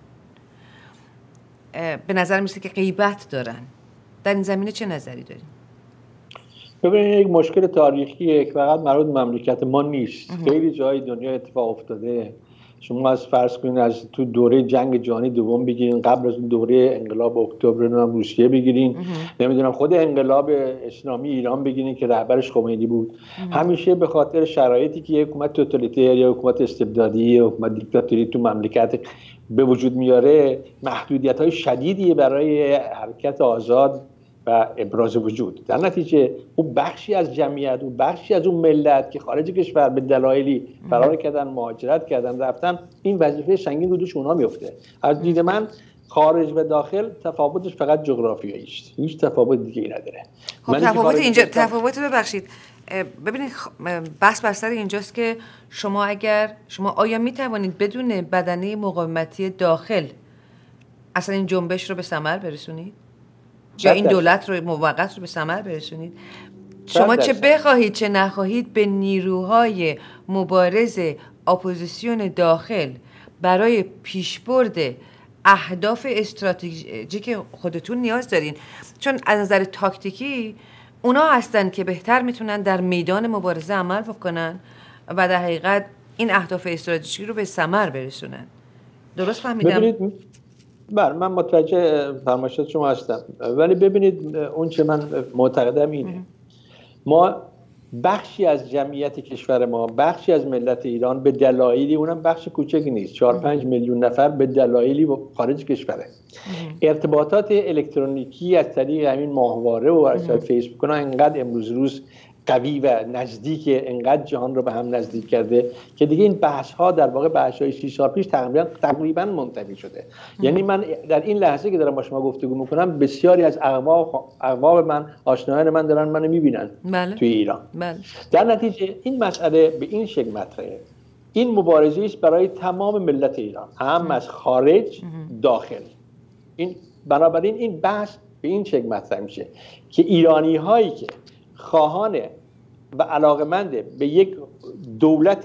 به نظر میرسه که غیبت دارن. در این زمینه چه نظری دارین؟ ببینید، یک مشکل تاریخیه که فقط مربوط به مملکت ما نیست. خیلی جای دنیا اتفاق افتاده. شما از فرض کنید از تو دوره جنگ جهانی دوم بگیرین، قبل از اون دوره انقلاب اکتبر نام روسیه بگیرین، نمیدونم خود انقلاب اسلامی ایران بگیرین که رهبرش خمینی بود. همیشه به خاطر شرایطی که یک حکومت توتالیتر یا حکومت استبدادی یا حکومت دیکتاتوری تو مملکت به وجود میاره، محدودیت‌های شدیدی برای حرکت آزاد و ابراز وجود. در نتیجه اون بخشی از جمعیت، اون بخشی از اون ملت که خارج کشور به دلایلی فرار کردن، مهاجرت کردن، رفتن، این وظیفه سنگین رو دوش اونها میفته. از دید من خارج و داخل تفاوتش فقط جغرافیایی است، هیچ تفاوت دیگه ای نداره. خب تفاوت اینجا تفاوت ببخشید ببینید بحث بر سر اینجاست که شما اگر شما آیا می توانید بدون بدنه مقاومتی داخل اصلا این جنبش رو به ثمر برسونید؟ یا این دولت رو موقت رو به ثمر برسونید؟ شما چه بخواهید چه نخواهید به نیروهای مبارز اپوزیسیون داخل برای پیشبرد اهداف استراتژیک خودتون نیاز دارین، چون از نظر تاکتیکی اونا هستن که بهتر میتونن در میدان مبارزه عمل بکنن و در حقیقت این اهداف استراتژیکی رو به ثمر برسونن. درست فهمیدم؟ بله، من متوجه فرمایشات شما هستم، ولی ببینید اون چه من معتقدم اینه، ما بخشی از جمعیت کشور ما، بخشی از ملت ایران به دلایلی، اونم بخش کوچکی نیست، چهار پنج میلیون نفر به دلایلی خارج کشوره. ارتباطات الکترونیکی از طریق همین ماهواره و از فیسبوک ها انقدر امروز روز قوی و نزدیک، انقدر جهان رو به هم نزدیک کرده که دیگه این بحث ها در واقع بحث های شش سال پیش تقریبا تقریبا منتهی شده. یعنی من در این لحظه که دارم با شما گفتگو میکنم، بسیاری از اقوام اقوام من، آشنایان من دارن منو میبینن بله. توی ایران. بله. در نتیجه این مسئله به این شکل مطرحه. این مبارزه است برای تمام ملت ایران، هم از خارج داخل. این بنابراین این بحث به این شکل مطرح میشه که ایرانی هایی که خواهان و علاقمند به یک دولت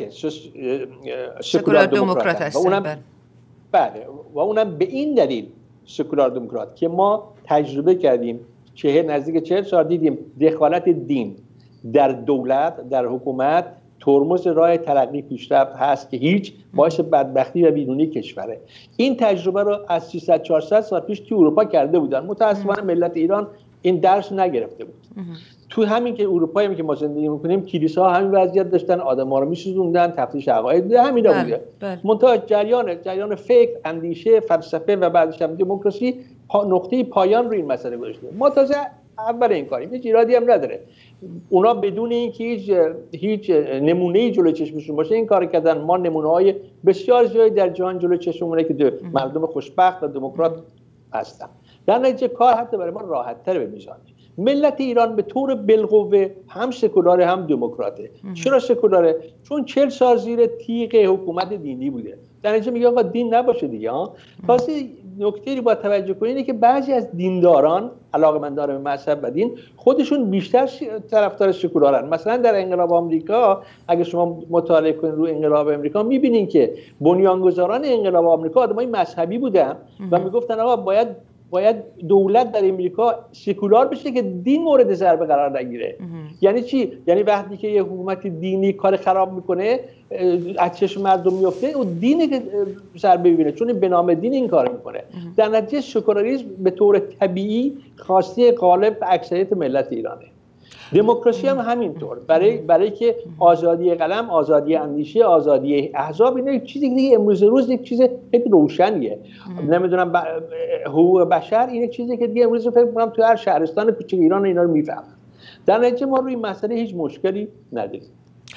سکولار دموکرات هستن و اونم بله و اونم به این دلیل سکولار دموکرات که ما تجربه کردیم، چه نزدیک چهل سال دیدیم دخالت دین در دولت، در حکومت ترمز راه ترقی پیشرفت هست که هیچ باعث بدبختی و ویرانی کشوره. این تجربه رو از سیصد چهارصد سال پیش تو اروپا کرده بودن، متأسفانه ملت ایران این درس نگرفته بود. تو همین که اروپایی هم که ما زندگی میکنیم، کلیساها همین وضعیت داشتن، آدم‌ها رو می‌سوزوندن، تفتیش عقاید همینا بوده. منتها جریان جریان فکر، اندیشه، فلسفه و بعدش هم دموکراسی پا نقطه پایان رو این مسئله گذاشته. ما تازه اول این کاریم، هیچ ایرادی هم نداره. اونا بدون اینکه هیچ هیچ نمونه‌ای جلوی چشمشون باشه این کار کردن. ما نمونه‌های بسیار زیادی در جهان جلوی چشممونه که مردم خوشبخت و دموکرات هستن. در نتیجه کار حتی برای ما راحت‌تر به میزان. ملت ایران به طور بالقوه هم سکولاره هم دموکراته. چرا سکولاره؟ چون چهل سال زیر تیغ حکومت دینی بوده. در نتیجه میگه آقا دین نباشه دیگه. ها واسه نکته‌ای با توجه کنید اینه که بعضی از دینداران، علاقه‌مندان به مذهب و دین، خودشون بیشتر طرفدار سکولارن. مثلا در انقلاب آمریکا اگه شما مطالعه کنید رو انقلاب آمریکا می‌بینید که بنیانگذاران انقلاب آمریکا آدمای مذهبی بودن و میگفتن آقا باید باید دولت در امریکا سکولار بشه که دین مورد ضربه قرار نگیره. یعنی چی؟ یعنی وقتی که یه حکومت دینی کار خراب میکنه، از چشم مردم میفته، او دینی که ضربه ببینه، چون به نام دین این کار میکنه. در نتیجه سکولاریسم به طور طبیعی خواسته غالب به اکثریت ملت ایرانه. دموکراسی هم همینطور، برای برای که آزادی قلم، آزادی اندیشه، آزادی احزاب، اینا یک چیزی دیگه امروز روز یک چیز خیلی روشنیه. نمیدونم ب... حقوق بشر این یک چیزی که دیگه امروز فکر می‌کنم تو هر شهرستان کوچیک ایران اینا رو میفهمن. در نتیجه ما روی این مسئله هیچ مشکلی نداریم.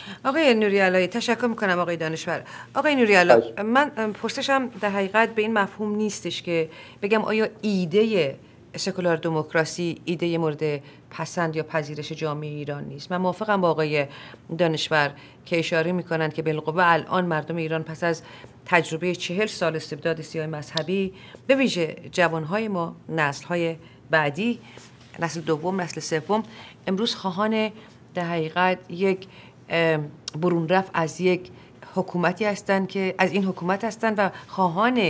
آقای نوری‌علایی، تشکر میکنم آقای دانشور. آقای نوری‌علایی، من پرسشم در حقیقت به این مفهوم نیستش که بگم آیا ایده سکولار دموکراسی ایده مورد پسند یا پذیرش جامعه ایران نیست. من موافقم با آقای دانشور که اشاره میکنند که بالقوه الان مردم ایران پس از تجربه چهل سال استبداد سیاسی مذهبی، به ویژه جوانهای ما، نسل‌های بعدی، نسل دوم، نسل سوم، امروز خواهان در حقیقت یک برون رفت از یک حکومتی هستند که از این حکومت هستند و خواهان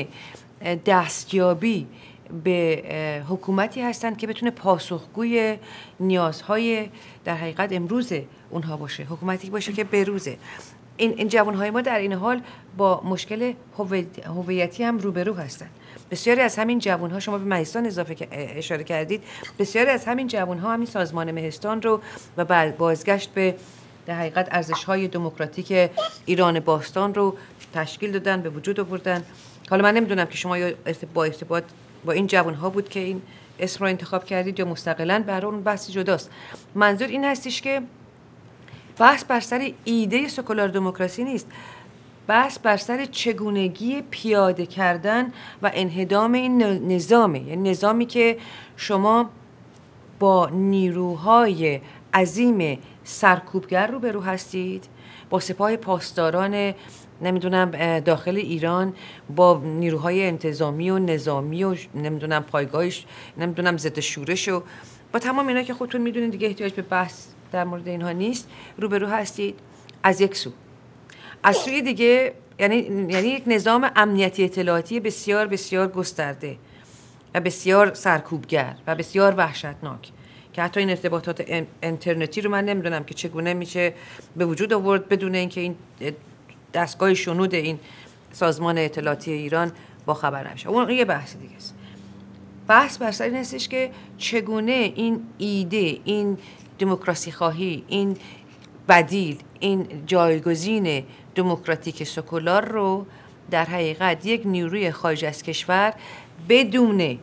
دستیابی به حکومتی هستند که بتونه پاسخگوی نیازهای در حقیقت امروز اونها باشه، حکومتی باشه که بروزه. این این جوانهای ما در این حال با مشکل هویتی هم روبرو هستند. بسیاری از همین جوانها، شما به مهستان اضافه اشاره کردید، بسیاری از همین جوانها همین سازمان مهستان رو و بعد بازگشت به در حقیقت ارزش‌های دموکراتیک ایران باستان رو تشکیل دادن، به وجود آوردن. حالا من نمیدونم که شما یا با ارتباط با این جوانها بود که این اسم رو انتخاب کردید یا مستقلاً، برای اون بحثی جداست. منظور این هستش که بحث بر سر ایده سکولار دموکراسی نیست، بحث بر سر چگونگی پیاده کردن و انهدام این نظامه، یعنی نظامی که شما با نیروهای عظیم سرکوبگر رو به رو هستید، با سپاه پاسداران نمیدونم داخل ایران، با نیروهای انتظامی و نظامی و نمیدونم پایگاهش نمیدونم ضد شورش و با تمام اینا که خودتون میدونید دیگه احتیاج به بحث در مورد اینها نیست، رو به رو هستید. از یک سو، از سوی دیگه یعنی یعنی یک نظام امنیتی اطلاعاتی بسیار بسیار گسترده و بسیار سرکوبگر و بسیار وحشتناک که حتی این ارتباطات اینترنتی رو من نمیدونم که چگونه میشه به وجود آورد بدون اینکه این دستگاه شنود این سازمان اطلاعاتی ایران با خبر نشه. اون یه بحث دیگه است. بحث بر سر این هستش که چگونه این ایده، این دموکراسی خواهی، این بدیل، این جایگزین دموکراتیک سکولار رو در حقیقت یک نیروی خارج از کشور بدون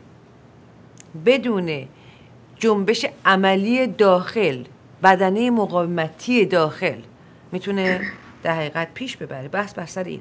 بدون جنبش عملی داخل، بدنه مقاومتی داخل میتونه در حقیقت پیش ببره. بحث بر سر اینه.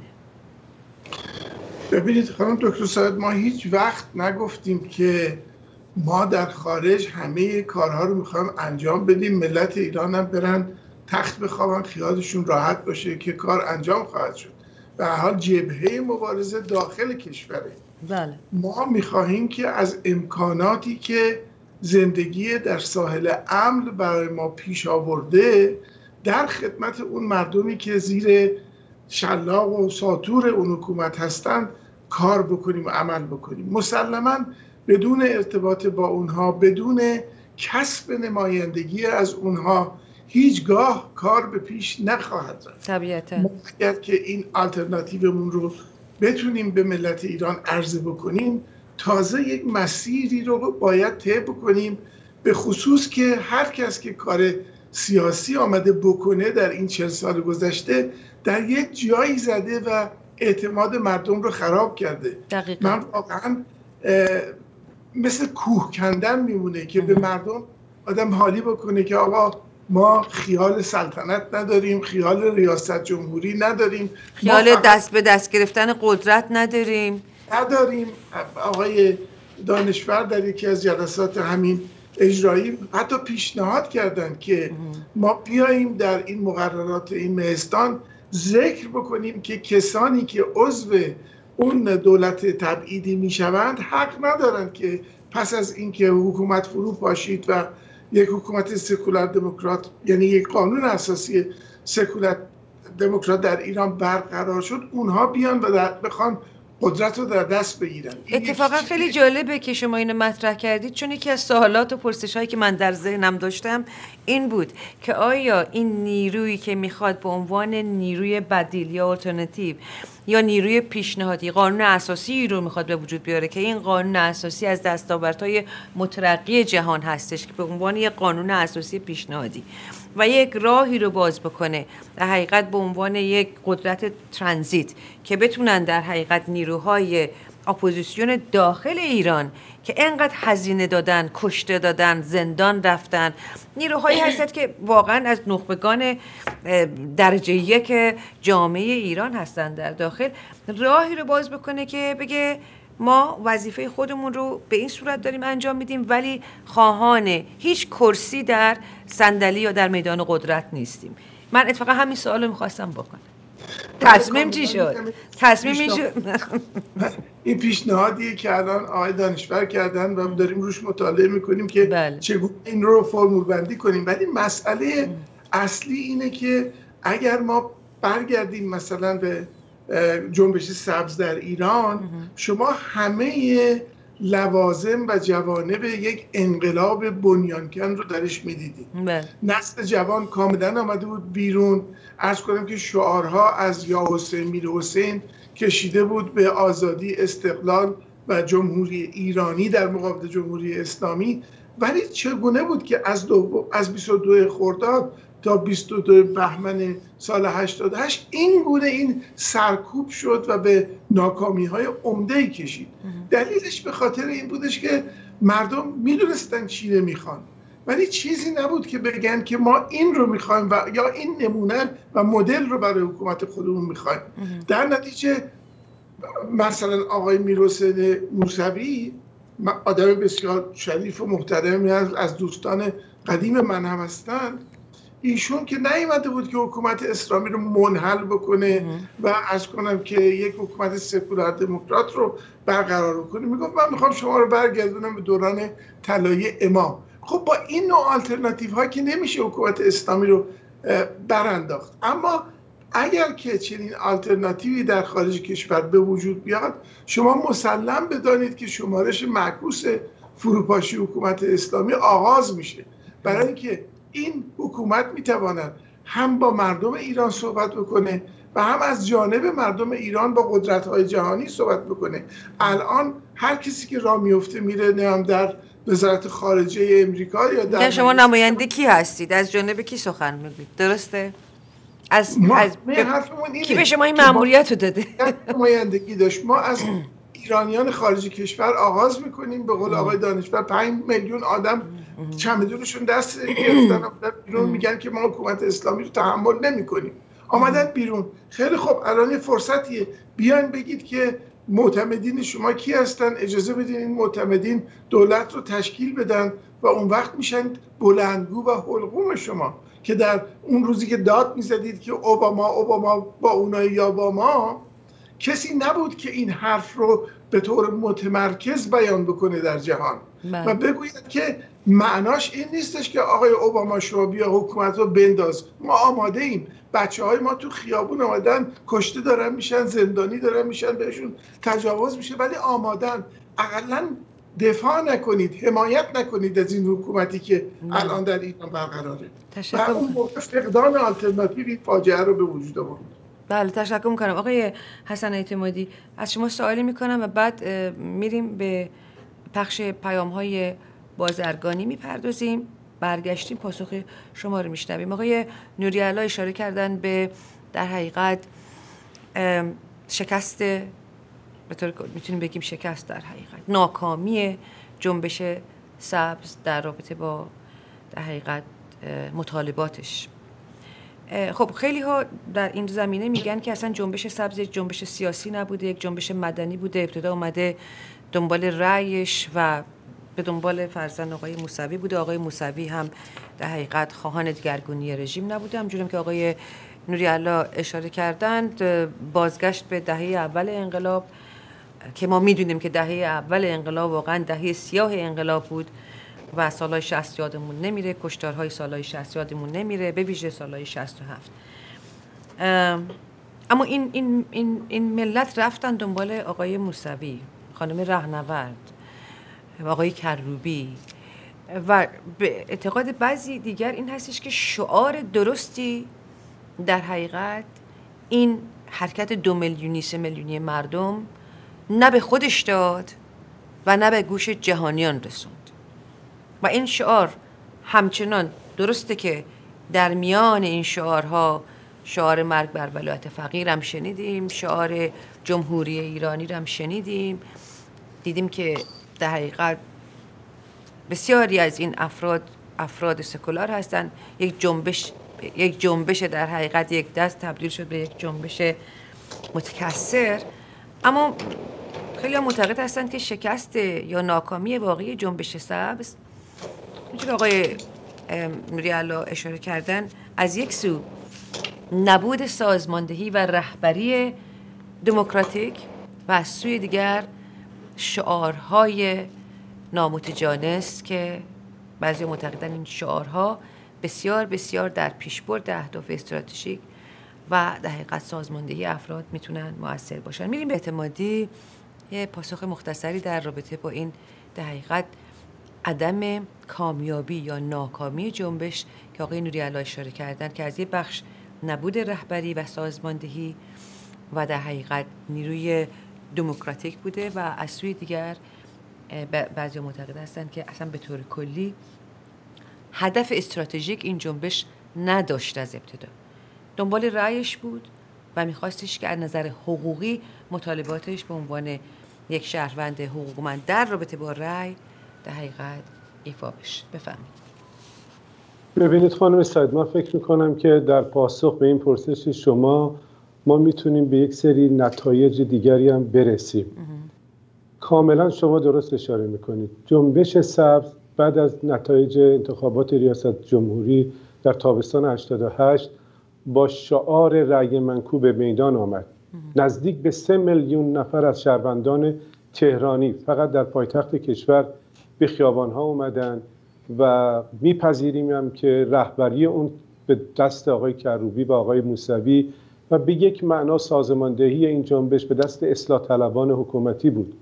ببینید خانم دکتر سعید، ما هیچ وقت نگفتیم که ما در خارج همه کارها رو میخوایم انجام بدیم، ملت ایران هم برن تخت بخوابن خیالشون راحت باشه که کار انجام خواهد شد. به هر حال جبهه مبارزه داخل کشوره. بله. ما میخواهیم که از امکاناتی که زندگی در ساحل امن برای ما پیش آورده در خدمت اون مردمی که زیر شلاق و ساطور اون حکومت هستند کار بکنیم و عمل بکنیم. مسلماً بدون ارتباط با اونها، بدون کسب نمایندگی از اونها هیچگاه کار به پیش نخواهد رفت. طبیعتاً ما باید که این آلترناتیومون رو بتونیم به ملت ایران عرضه بکنیم. تازه یک مسیری رو باید طی بکنیم، به خصوص که هر کس که کار سیاسی آمده بکنه در این چهل سال گذشته در یک جایی زده و اعتماد مردم رو خراب کرده. دقیقا. من واقعا مثل کوه کندن میمونه که به مردم آدم حالی بکنه که آقا ما خیال سلطنت نداریم، خیال ریاست جمهوری نداریم، خیال دست به دست گرفتن قدرت نداریم نداریم. آقای دانشور در یکی از جلسات همین اجرایی حتی پیشنهاد کردن که ما بیاییم در این مقررات این مهستان ذکر بکنیم که کسانی که عضو اون دولت تبعیدی میشوند حق ندارند که پس از اینکه حکومت فرو پاشید و یک حکومت سکولار دموکرات، یعنی یک قانون اساسی سکولار دموکرات در ایران برقرار شد، اونها بیان و بخوان قدرت رو در دست بگیرن. اتفاقا خیلی جالبه که شما اینو مطرح کردید، چون یکی از سوالات و پرسش‌هایی که من در ذهنم داشتم این بود که آیا این نیرویی که میخواد به عنوان نیروی بدیل یا آلترناتیو یا نیروی پیشنهادی قانون اساسی رو میخواد به وجود بیاره که این قانون اساسی از دستاوردهای مترقی جهان هستش که به عنوان یک قانون اساسی پیشنهادی و یک راهی رو باز بکنه در حقیقت به عنوان یک قدرت ترانزیت که بتونن در حقیقت نیروهای اپوزیسیون داخل ایران که انقدر هزینه دادن، کشته دادن، زندان رفتن، نیروهایی هستند که واقعا از نخبگان درجه یک جامعه ایران هستند در داخل، راهی رو باز بکنه که بگه ما وظیفه خودمون رو به این صورت داریم انجام میدیم ولی خواهان هیچ کرسی در صندلی یا در میدان قدرت نیستیم. من اتفاقا همین سوال رو میخواستم بکنم. تصمیم چی شد؟ تصمیم این شد این پیشنهادیه که الان آقای دانشور کردن و داریم روش مطالعه میکنیم که بله. چگونه این رو فرمول بندی کنیم. ولی مسئله ام. اصلی اینه که اگر ما برگردیم مثلا به جنبش سبز در ایران ام. شما همه لوازم و جوانب یک انقلاب بنیانکن رو درش میدیدید. نسل جوان کاملا آمده بود بیرون. عرض کنم که شعارها از یا حسین میر حسین کشیده بود به آزادی، استقلال و جمهوری ایرانی در مقابل جمهوری اسلامی. ولی چگونه بود که از دو از بیست و دو خرداد تا بیست و دو بهمن سال هشتاد و هشت این گونه این سرکوب شد و به ناکامی‌های عمده‌ای کشید. دلیلش به خاطر این بودش که مردم می‌دونستن چی نمیخوان، ولی چیزی نبود که بگن که ما این رو میخوایم و یا این نمونه و مدل رو برای حکومت خودمون میخوایم. در نتیجه مثلا آقای میرحسین موسوی آدم بسیار شریف و محترمی از دوستان قدیم من هم هستند، ایشون که نیامده بود که حکومت اسلامی رو منحل بکنه و عرض کنم که یک حکومت سکولار دموکرات رو برقرار کنه، میگفت من میخوام شما رو برگردونم به دوران طلایی امام. خب با این نوع آلترناتیو ها که نمیشه حکومت اسلامی رو برانداخت. اما اگر که چنین آلترناتیوی در خارج کشور به وجود بیاد، شما مسلم بدانید که شمارش معکوس فروپاشی حکومت اسلامی آغاز میشه، برای اینکه این حکومت میتواند هم با مردم ایران صحبت بکنه و هم از جانب مردم ایران با قدرت‌های جهانی صحبت بکنه. الان هر کسی که راه میفته میره نام در وزارت خارجه امریکا یا در شما نماینده کی هستید؟ از جانب کی سخن میگید؟ درسته؟ از ما از ب... کی به شما این مأموریت رو داده؟ نمایندگی داشت. ما از ایرانیان خارج کشور آغاز میکنیم. به قول آقای دانشور پنج میلیون آدم چمدونشون دست گرفتن بیرون، میگن که ما حکومت اسلامی رو تحمل نمیکنیم. آمدن بیرون. خیلی خب الان یه فرصتیه، بیاین بگید که معتمدین شما کی هستن، اجازه بدین این معتمدین دولت رو تشکیل بدن و اون وقت میشن بلندگو و حلقوم شما، که در اون روزی که داد میزدید که اوباما اوباما با اونای یا با ما، کسی نبود که این حرف رو به طور متمرکز بیان بکنه در جهان من. و بگوید که معناش این نیستش که آقای اوباما شما بیا حکومت رو بنداز، ما آماده ایم. بچه های ما تو خیابون آمدن، کشته دارن میشن، زندانی دارن میشن، بهشون تجاوز میشه، ولی آمادن. اقلا دفاع نکنید، حمایت نکنید از این حکومتی که من. الان در ایران برقراره. و اون موقع فقدان آلترناتیوی فاجعه رو به وجود آورد. بله، تشکر میکنم. آقای حسن اعتمادی، از شما سوالی میکنم و بعد میریم به پخش پیام های بازرگانی میپردازیم. برگشتیم پاسخ شما رو میشنویم. آقای نوری‌الله اشاره کردن به در حقیقت شکست، به طور میتونیم بگیم شکست، در حقیقت ناکامی جنبش سبز در رابطه با در حقیقت مطالباتش. خب خیلی ها در این زمینه میگن که اصلا جنبش سبز یک جنبش سیاسی نبوده، یک جنبش مدنی بوده. ابتدا اومده دنبال رأیش و به دنبال فرزند آقای موسوی بوده. آقای موسوی هم در حقیقت خواهان دگرگونی رژیم نبوده. همونجوری که آقای نوری‌الله اشاره کردند، بازگشت به دهه اول انقلاب که ما میدونیم که دهه اول انقلاب واقعا دهه سیاه انقلاب بود و سالهای شصت یادمون نمیره، کشتارهای سالهای شصت یادمون نمیره، به ویژه سالهای شصت و هفت. اما این این این این ملت رفتن دنبال آقای موسوی، خانم رهنورد، آقای کروبی، و به اعتقاد بعضی دیگر این هستش که شعار درستی در حقیقت این حرکت دو میلیونی سه میلیونی مردم نه به خودش داد و نه به گوش جهانیان رسوند. و این شعار همچنان درسته که در میان این شعارها شعار مرگ بر ولایت فقیر هم شنیدیم، شعار جمهوری ایرانی هم شنیدیم. دیدیم که در حقیقت بسیاری از این افراد افراد سکولار هستند. یک جنبش یک جنبش در حقیقت یک دست تبدیل شد به یک جنبش متکثر. اما خیلی معتقد هستند که شکست یا ناکامی واقعی جنبش سبز، میتونه آقای نوری‌الله اشاره کردن، از یک سو نبود سازماندهی و رهبری دموکراتیک و از سوی دیگر شعارهای نامتجانس که بعضی معتقدن این شعارها بسیار بسیار در پیشبرد اهداف استراتژیک و در حقیقت سازماندهی افراد میتونن مؤثر باشن. میریم به اعتمادی یه پاسخ مختصری در رابطه با این در حقیقت عدم کامیابی یا ناکامی جنبش که آقای نوری‌الله اشاره کردن که از یه بخش نبود رهبری و سازماندهی و در حقیقت نیروی دموکراتیک بوده و از سوی دیگر بعضی معتقد هستند که اصلا به طور کلی هدف استراتژیک این جنبش نداشت. از ابتدا دنبال رأیش بود و میخواستش که از نظر حقوقی مطالباتش به عنوان یک شهروند حقوقمند در رابطه با رأی در حقیقت ایفا بشه. بفهمید. ببینید خانم سعید، من فکر میکنم که در پاسخ به این پرسش شما ما میتونیم به یک سری نتایج دیگری هم برسیم. کاملا شما درست اشاره میکنید. جنبش سبز بعد از نتایج انتخابات ریاست جمهوری در تابستان هشتاد و هشت با شعار رأی منکوب به میدان آمد. نزدیک به سه میلیون نفر از شهروندان تهرانی فقط در پایتخت کشور به خیابان‌ها اومدن و میپذیریم هم که رهبری اون به دست آقای کروبی و آقای موسوی و به یک معنا سازماندهی این جنبش به دست اصلاح طلبان حکومتی بود.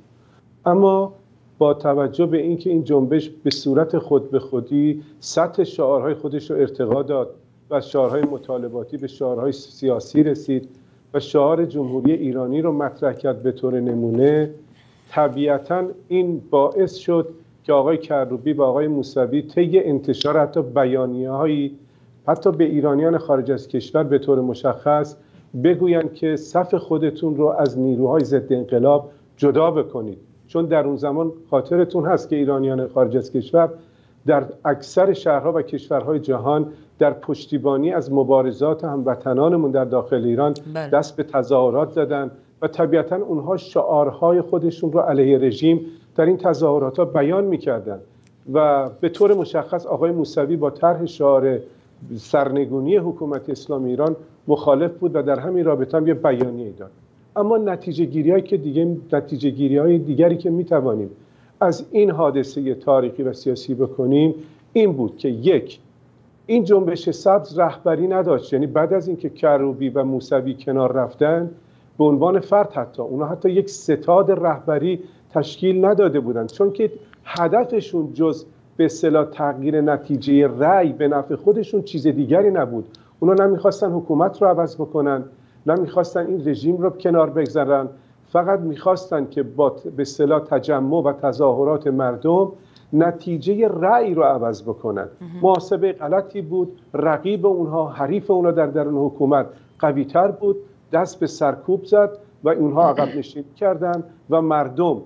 اما با توجه به اینکه این جنبش به صورت خود به خودی سطح شعارهای خودش رو ارتقا داد و شعارهای مطالباتی به شعارهای سیاسی رسید و شعار جمهوری ایرانی رو مطرح کرد به طور نمونه، طبیعتاً این باعث شد که آقای کروبی و آقای موسوی طی انتشار حتی بیانیه‌هایی حتی به ایرانیان خارج از کشور به طور مشخص بگویند که صف خودتون رو از نیروهای ضد انقلاب جدا بکنید. چون در اون زمان خاطرتون هست که ایرانیان خارج از کشور در اکثر شهرها و کشورهای جهان در پشتیبانی از مبارزات هموطنانمون در داخل ایران بله. دست به تظاهرات زدن و طبیعتاً اونها شعارهای خودشون رو علیه رژیم در این تظاهرات ها بیان میکردن و به طور مشخص آقای موسوی با طرح شعار سرنگونی حکومت اسلامی ایران مخالف بود و در همین رابطه هم یه بیانیه داد. اما نتیجه گیری‌هایی که دیگه نتیجه گیری‌های دیگری که میتوانیم از این حادثه تاریخی و سیاسی بکنیم این بود که یک، این جنبش سبز رهبری نداشت. یعنی بعد از اینکه کروبی و موسوی کنار رفتن به عنوان فرد حتی اونا حتی یک ستاد رهبری تشکیل نداده بودند، چون که هدفشون جز به اصطلاح تغییر نتیجه رأی به نفع خودشون چیز دیگری نبود. اونا نمیخواستن حکومت رو عوض بکنن، نمیخواستن این رژیم رو کنار بگذارن، فقط میخواستن که با به اصطلاح تجمع و تظاهرات مردم نتیجه رأی رو عوض بکنن. محاسبه غلطی بود. رقیب اونها، حریف اونها در درون حکومت قوی‌تر بود، دست به سرکوب زد و اونها عقب نشینی کردن و مردم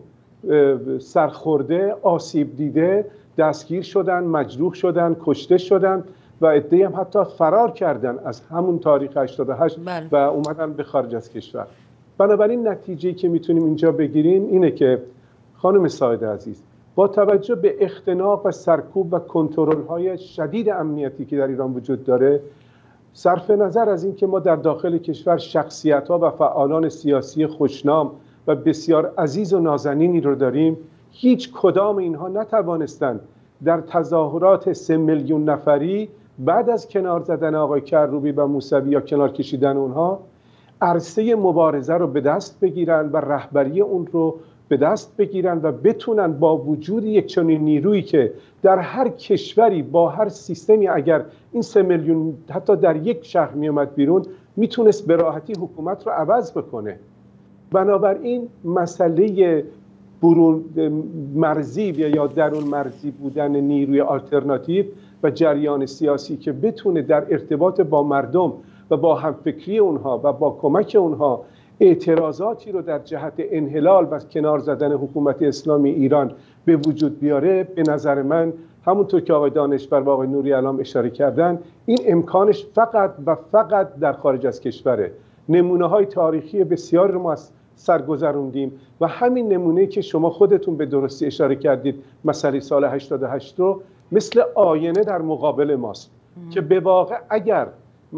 سرخورده، آسیب دیده دستگیر شدن، مجروح شدن، کشته شدن و عده‌ای هم حتی فرار کردن از همون تاریخ هشتاد و هشت بله. و اومدن به خارج از کشور. بنابراین نتیجه‌ای که میتونیم اینجا بگیریم اینه که خانم سعید عزیز، با توجه به اختناق و سرکوب و کنترل‌های شدید امنیتی که در ایران وجود داره، صرف نظر از این که ما در داخل کشور شخصیت‌ها و فعالان سیاسی خوشنام و بسیار عزیز و نازنینی رو داریم، هیچ کدام اینها نتوانستند در تظاهرات سه میلیون نفری بعد از کنار زدن آقای کروبی و موسوی یا کنار کشیدن اونها عرصه مبارزه رو به دست بگیرن و رهبری اون رو به دست بگیرن و بتونن با وجود یک چنین نیرویی که در هر کشوری با هر سیستمی اگر این سه میلیون حتی در یک شهر می اومد بیرون میتونست به راحتی حکومت رو عوض بکنه. بنابراین مسئله برون مرزی یا درون مرزی بودن نیروی آلترناتیو و جریان سیاسی که بتونه در ارتباط با مردم و با همفکری اونها و با کمک اونها اعتراضاتی رو در جهت انحلال و کنار زدن حکومت اسلامی ایران به وجود بیاره، به نظر من همونطور که آقای دانشور و آقای نوری علام اشاره کردن، این امکانش فقط و فقط در خارج از کشوره. نمونه های تاریخی بسیار رو ما از سر گذروندیم و همین نمونه که شما خودتون به درستی اشاره کردید، مسئله سال هشتاد و هشت رو مثل آینه در مقابل ماست ام. که به واقع اگر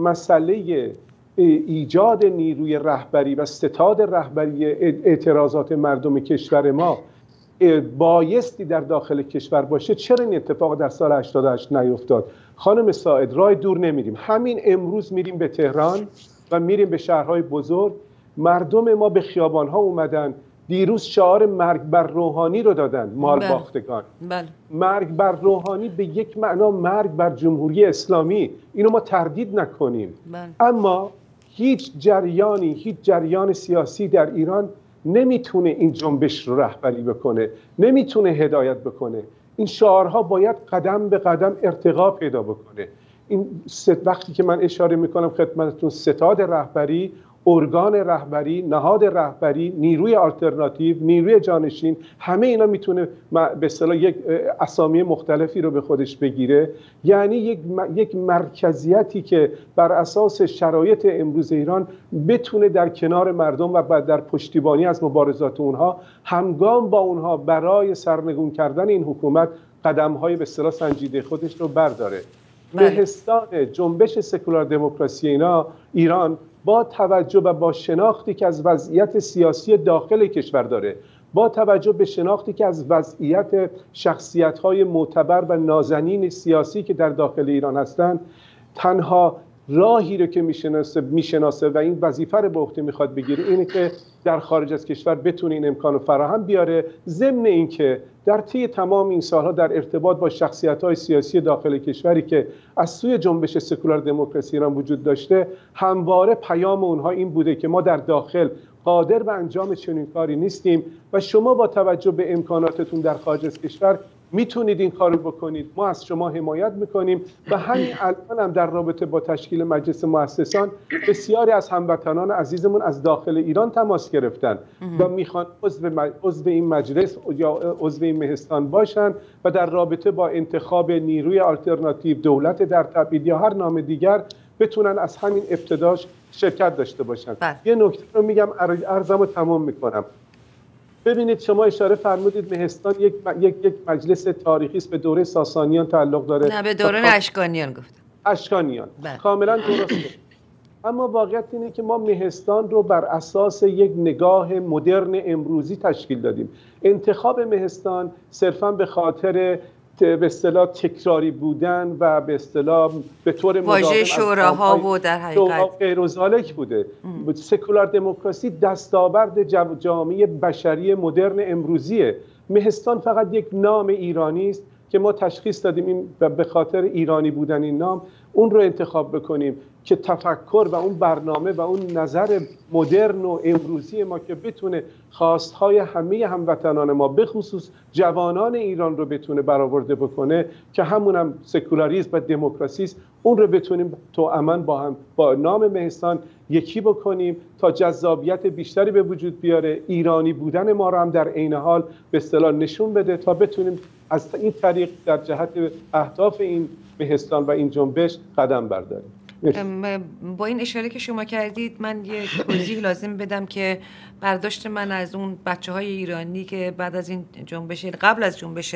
مسئله ایجاد نیروی رهبری و ستاد رهبری اعتراضات مردم کشور ما بایستی در داخل کشور باشه، چرا این اتفاق در سال هشتاد و هشت نیفتاد؟ خانم ساعد، راه دور نمیریم، همین امروز میریم به تهران و میریم به شهرهای بزرگ، مردم ما به خیابانها اومدن، دیروز شعار مرگ بر روحانی رو دادن، مال بله. باختگان بله. مرگ بر روحانی به یک معنا مرگ بر جمهوری اسلامی، اینو ما تردید نکنیم بله. اما هیچ جریانی هیچ جریان سیاسی در ایران نمیتونه این جنبش رو رهبری بکنه، نمیتونه هدایت بکنه. این شعارها باید قدم به قدم ارتقا پیدا بکنه. این وقتی که من اشاره میکنم خدمتتون، ستاد رهبری، ارگان رهبری، نهاد رهبری، نیروی آلترناتیو، نیروی جانشین، همه اینا میتونه به اصطلاح یک اسامی مختلفی رو به خودش بگیره. یعنی یک یک مرکزیتی که بر اساس شرایط امروز ایران بتونه در کنار مردم و در پشتیبانی از مبارزات اونها همگام با اونها برای سرنگون کردن این حکومت قدم‌های به اصطلاح سنجیده خودش رو برداره. مهستان جنبش سکولار دموکراسی اینا ایران با توجه و با شناختی که از وضعیت سیاسی داخل کشور داره، با توجه به شناختی که از وضعیت شخصیت‌های معتبر و نازنین سیاسی که در داخل ایران هستند، تنها راهی رو که میشناسه میشناسه و این وظیفه رو به عهده میخواد بگیره اینه که در خارج از کشور بتونه این امکان رو فراهم بیاره، ضمن اینکه در طی تمام این سالها در ارتباط با شخصیت‌های سیاسی داخل کشوری که از سوی جنبش سکولار دموکراسی ایران وجود داشته، همواره پیام اونها این بوده که ما در داخل قادر به انجام چنین کاری نیستیم و شما با توجه به امکاناتتون در خارج از کشور میتونید این کارو بکنید، ما از شما حمایت میکنیم. و همین الان هم در رابطه با تشکیل مجلس مؤسسان بسیاری از هموطنان عزیزمون از داخل ایران تماس گرفتن و میخوان عضو عضو این مجلس یا عضو این مهستان باشن و در رابطه با انتخاب نیروی آلترناتیو، دولت در تبعید یا هر نام دیگر بتونن از همین ابتداش شرکت داشته باشن. بله. یه نکته رو میگم، عرضمو تمام میکنم. ببینید شما اشاره فرمودید مهستان یک یک یک مجلس تاریخی است، به دوره ساسانیان تعلق داره. نه، به دوره اشکانیان گفتم. اشکانیان. بله. کاملا درسته. اما واقعیت اینه که ما مهستان رو بر اساس یک نگاه مدرن امروزی تشکیل دادیم. انتخاب مهستان صرفاً به خاطر به اصطلاح تکراری بودن و به اصطلاح به طور مداوم واژه شوراها و در حقیقت غیر و ذالک بوده. ام. سکولار دموکراسی دستاورد جامعه بشری مدرن امروزیه. مهستان فقط یک نام ایرانی است که ما تشخیص دادیم این به خاطر ایرانی بودن این نام اون رو انتخاب بکنیم که تفکر و اون برنامه و اون نظر مدرن و امروزی ما که بتونه خواستهای همه هموطنان ما به خصوص جوانان ایران رو بتونه برآورده بکنه که همونم سکولاریسم و دموکراسی است، اون رو بتونیم توأماً با هم با نام مهستان یکی بکنیم تا جذابیت بیشتری به وجود بیاره، ایرانی بودن ما رو هم در عین حال به اصطلاح نشون بده تا بتونیم از این طریق در جهت اهداف این مهستان و این جنبش قدم برداریم. با این اشاره که شما کردید من یه توضیح لازم بدم که برداشت من از اون بچه های ایرانی که بعد از این جنبش، قبل از جنبش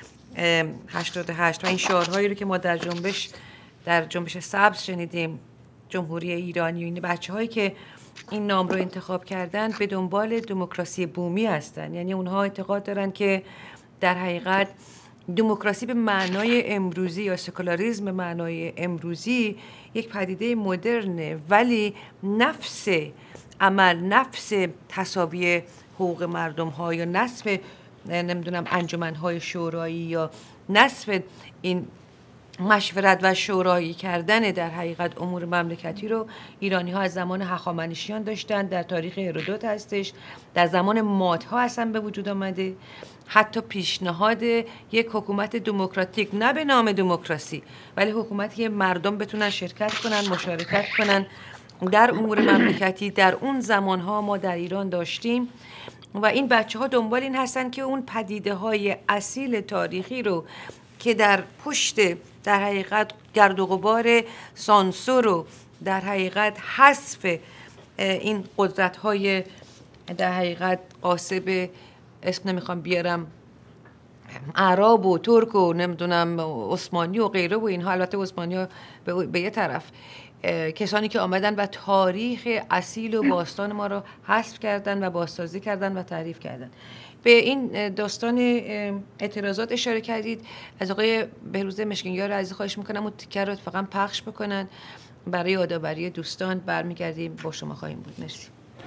هشتاد و هشت و این شعارهایی رو که ما در جنبش در جنبش سبز شنیدیم، جمهوری ایرانی و این بچه هایی که این نام رو انتخاب کردن به دنبال دموکراسی بومی هستن. یعنی اونها اعتقاد دارن که در حقیقت دموکراسی به معنای امروزی یا سکولاریسم به معنای امروزی یک پدیده مدرنه، ولی نفس عمل، نفس تساوی حقوق مردم ها یا نصف نمیدونم انجمن های شورایی یا نصف این مشورت و شورایی کردن در حقیقت امور مملکتی رو ایرانی ها از زمان هخامنشیان داشتن، در تاریخ هرودوت هستش، در زمان مادها اصلا به وجود آمده. حتی پیشنهاد یک حکومت دموکراتیک، نه به نام دموکراسی، ولی حکومتی که مردم بتونن شرکت کنن، مشارکت کنن در امور مملکتی، در اون زمانها ما در ایران داشتیم. و این بچه ها دنبال این هستن که اون پدیده های اصیل تاریخی رو که در پشت در حقیقت گرد و غبار سانسور و در حقیقت حذف این قدرت های در حقیقت غاصب، اسم نمیخوام بیارم، عرب و ترک و نمیدونم عثمانی و غیره و اینها، البته عثمانی ها به, به یه طرف، کسانی که آمدن و تاریخ اصیل و باستان ما رو حذف کردن و بازسازی کردن و تعریف کردن. به این داستان اعتراضات اشاره کردید. از آقای بهروز مشکینیار عزیز خواهش میکنم اون تیکر رو فقط پخش بکنن برای یادآوری دوستان. برمیگردیم با شما خواهیم بود. مرسی.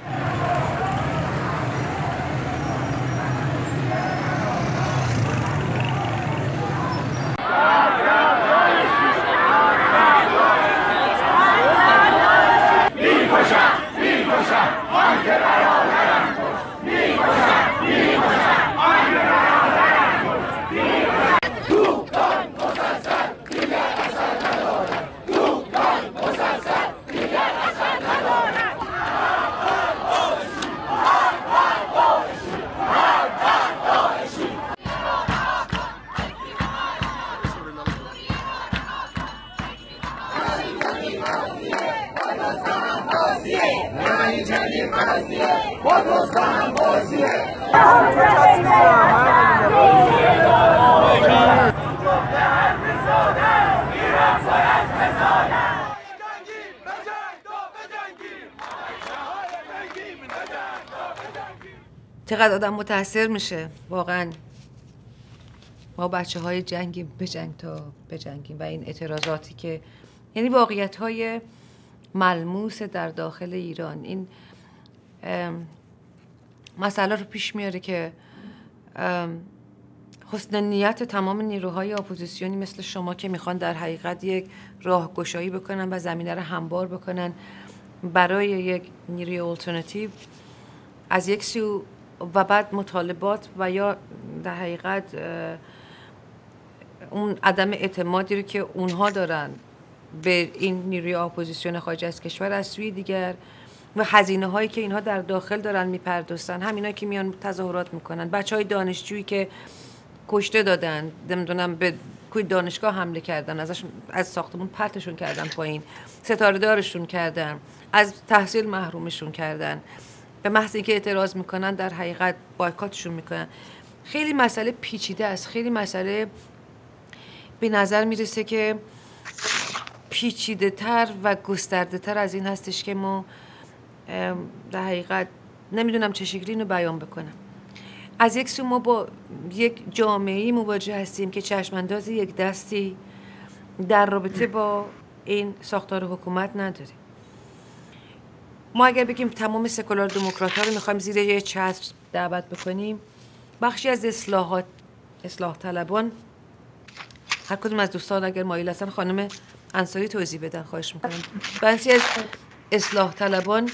چقدر آدم متاثر میشه واقعا. ما بچه های جنگیم، بجنگ تا بجنگیم. و این اعتراضاتی که یعنی واقعیت های ملموس در داخل ایران، این مسئله رو پیش میاره که حسن نیت تمام نیروهای اپوزیسیونی مثل شما که میخوان در حقیقت یک راهگشایی بکنن و زمینه رو هموار بکنن برای یک نیروی آلترناتیو از یک سو، و بعد مطالبات و یا در حقیقت اون عدم اعتمادی رو که اونها دارن به این نیروی اپوزیسیون خارج از کشور از سوی دیگر، و هزینه هایی که اینها در داخل دارن میپردازن، همینا که میان تظاهرات میکنن، بچهای دانشجویی که کشته دادن، نمیدونم به کوی دانشگاه حمله کردن، ازش از ساختمون پرتشون کردن پایین، ستاره دارشون کردن، از تحصیل محرومشون کردن، به محض اینکه اعتراض میکنن در حقیقت بایکاتشون میکنن. خیلی مسئله پیچیده است. خیلی مسئله به نظر میرسه که پیچیده تر و گسترده تر از این هستش که ما در حقیقت نمیدونم چه شکلی اینو بیان بکنم. از یک سو ما با یک جامعه‌ای مواجه هستیم که چشمانداز یک دستی در رابطه با این ساختار حکومت نداریم. ما اگر بگیم تمام سکولار دموکرات‌ها رو می‌خوایم زیر یه چتر دعوت بکنیم، بخشی از اصلاحات اصلاح طلبان، هر کدوم از دوستان اگر مایل هستن خانم انصاری توضیح بدن خواهش می‌کنم. بخشی از اصلاح طلبان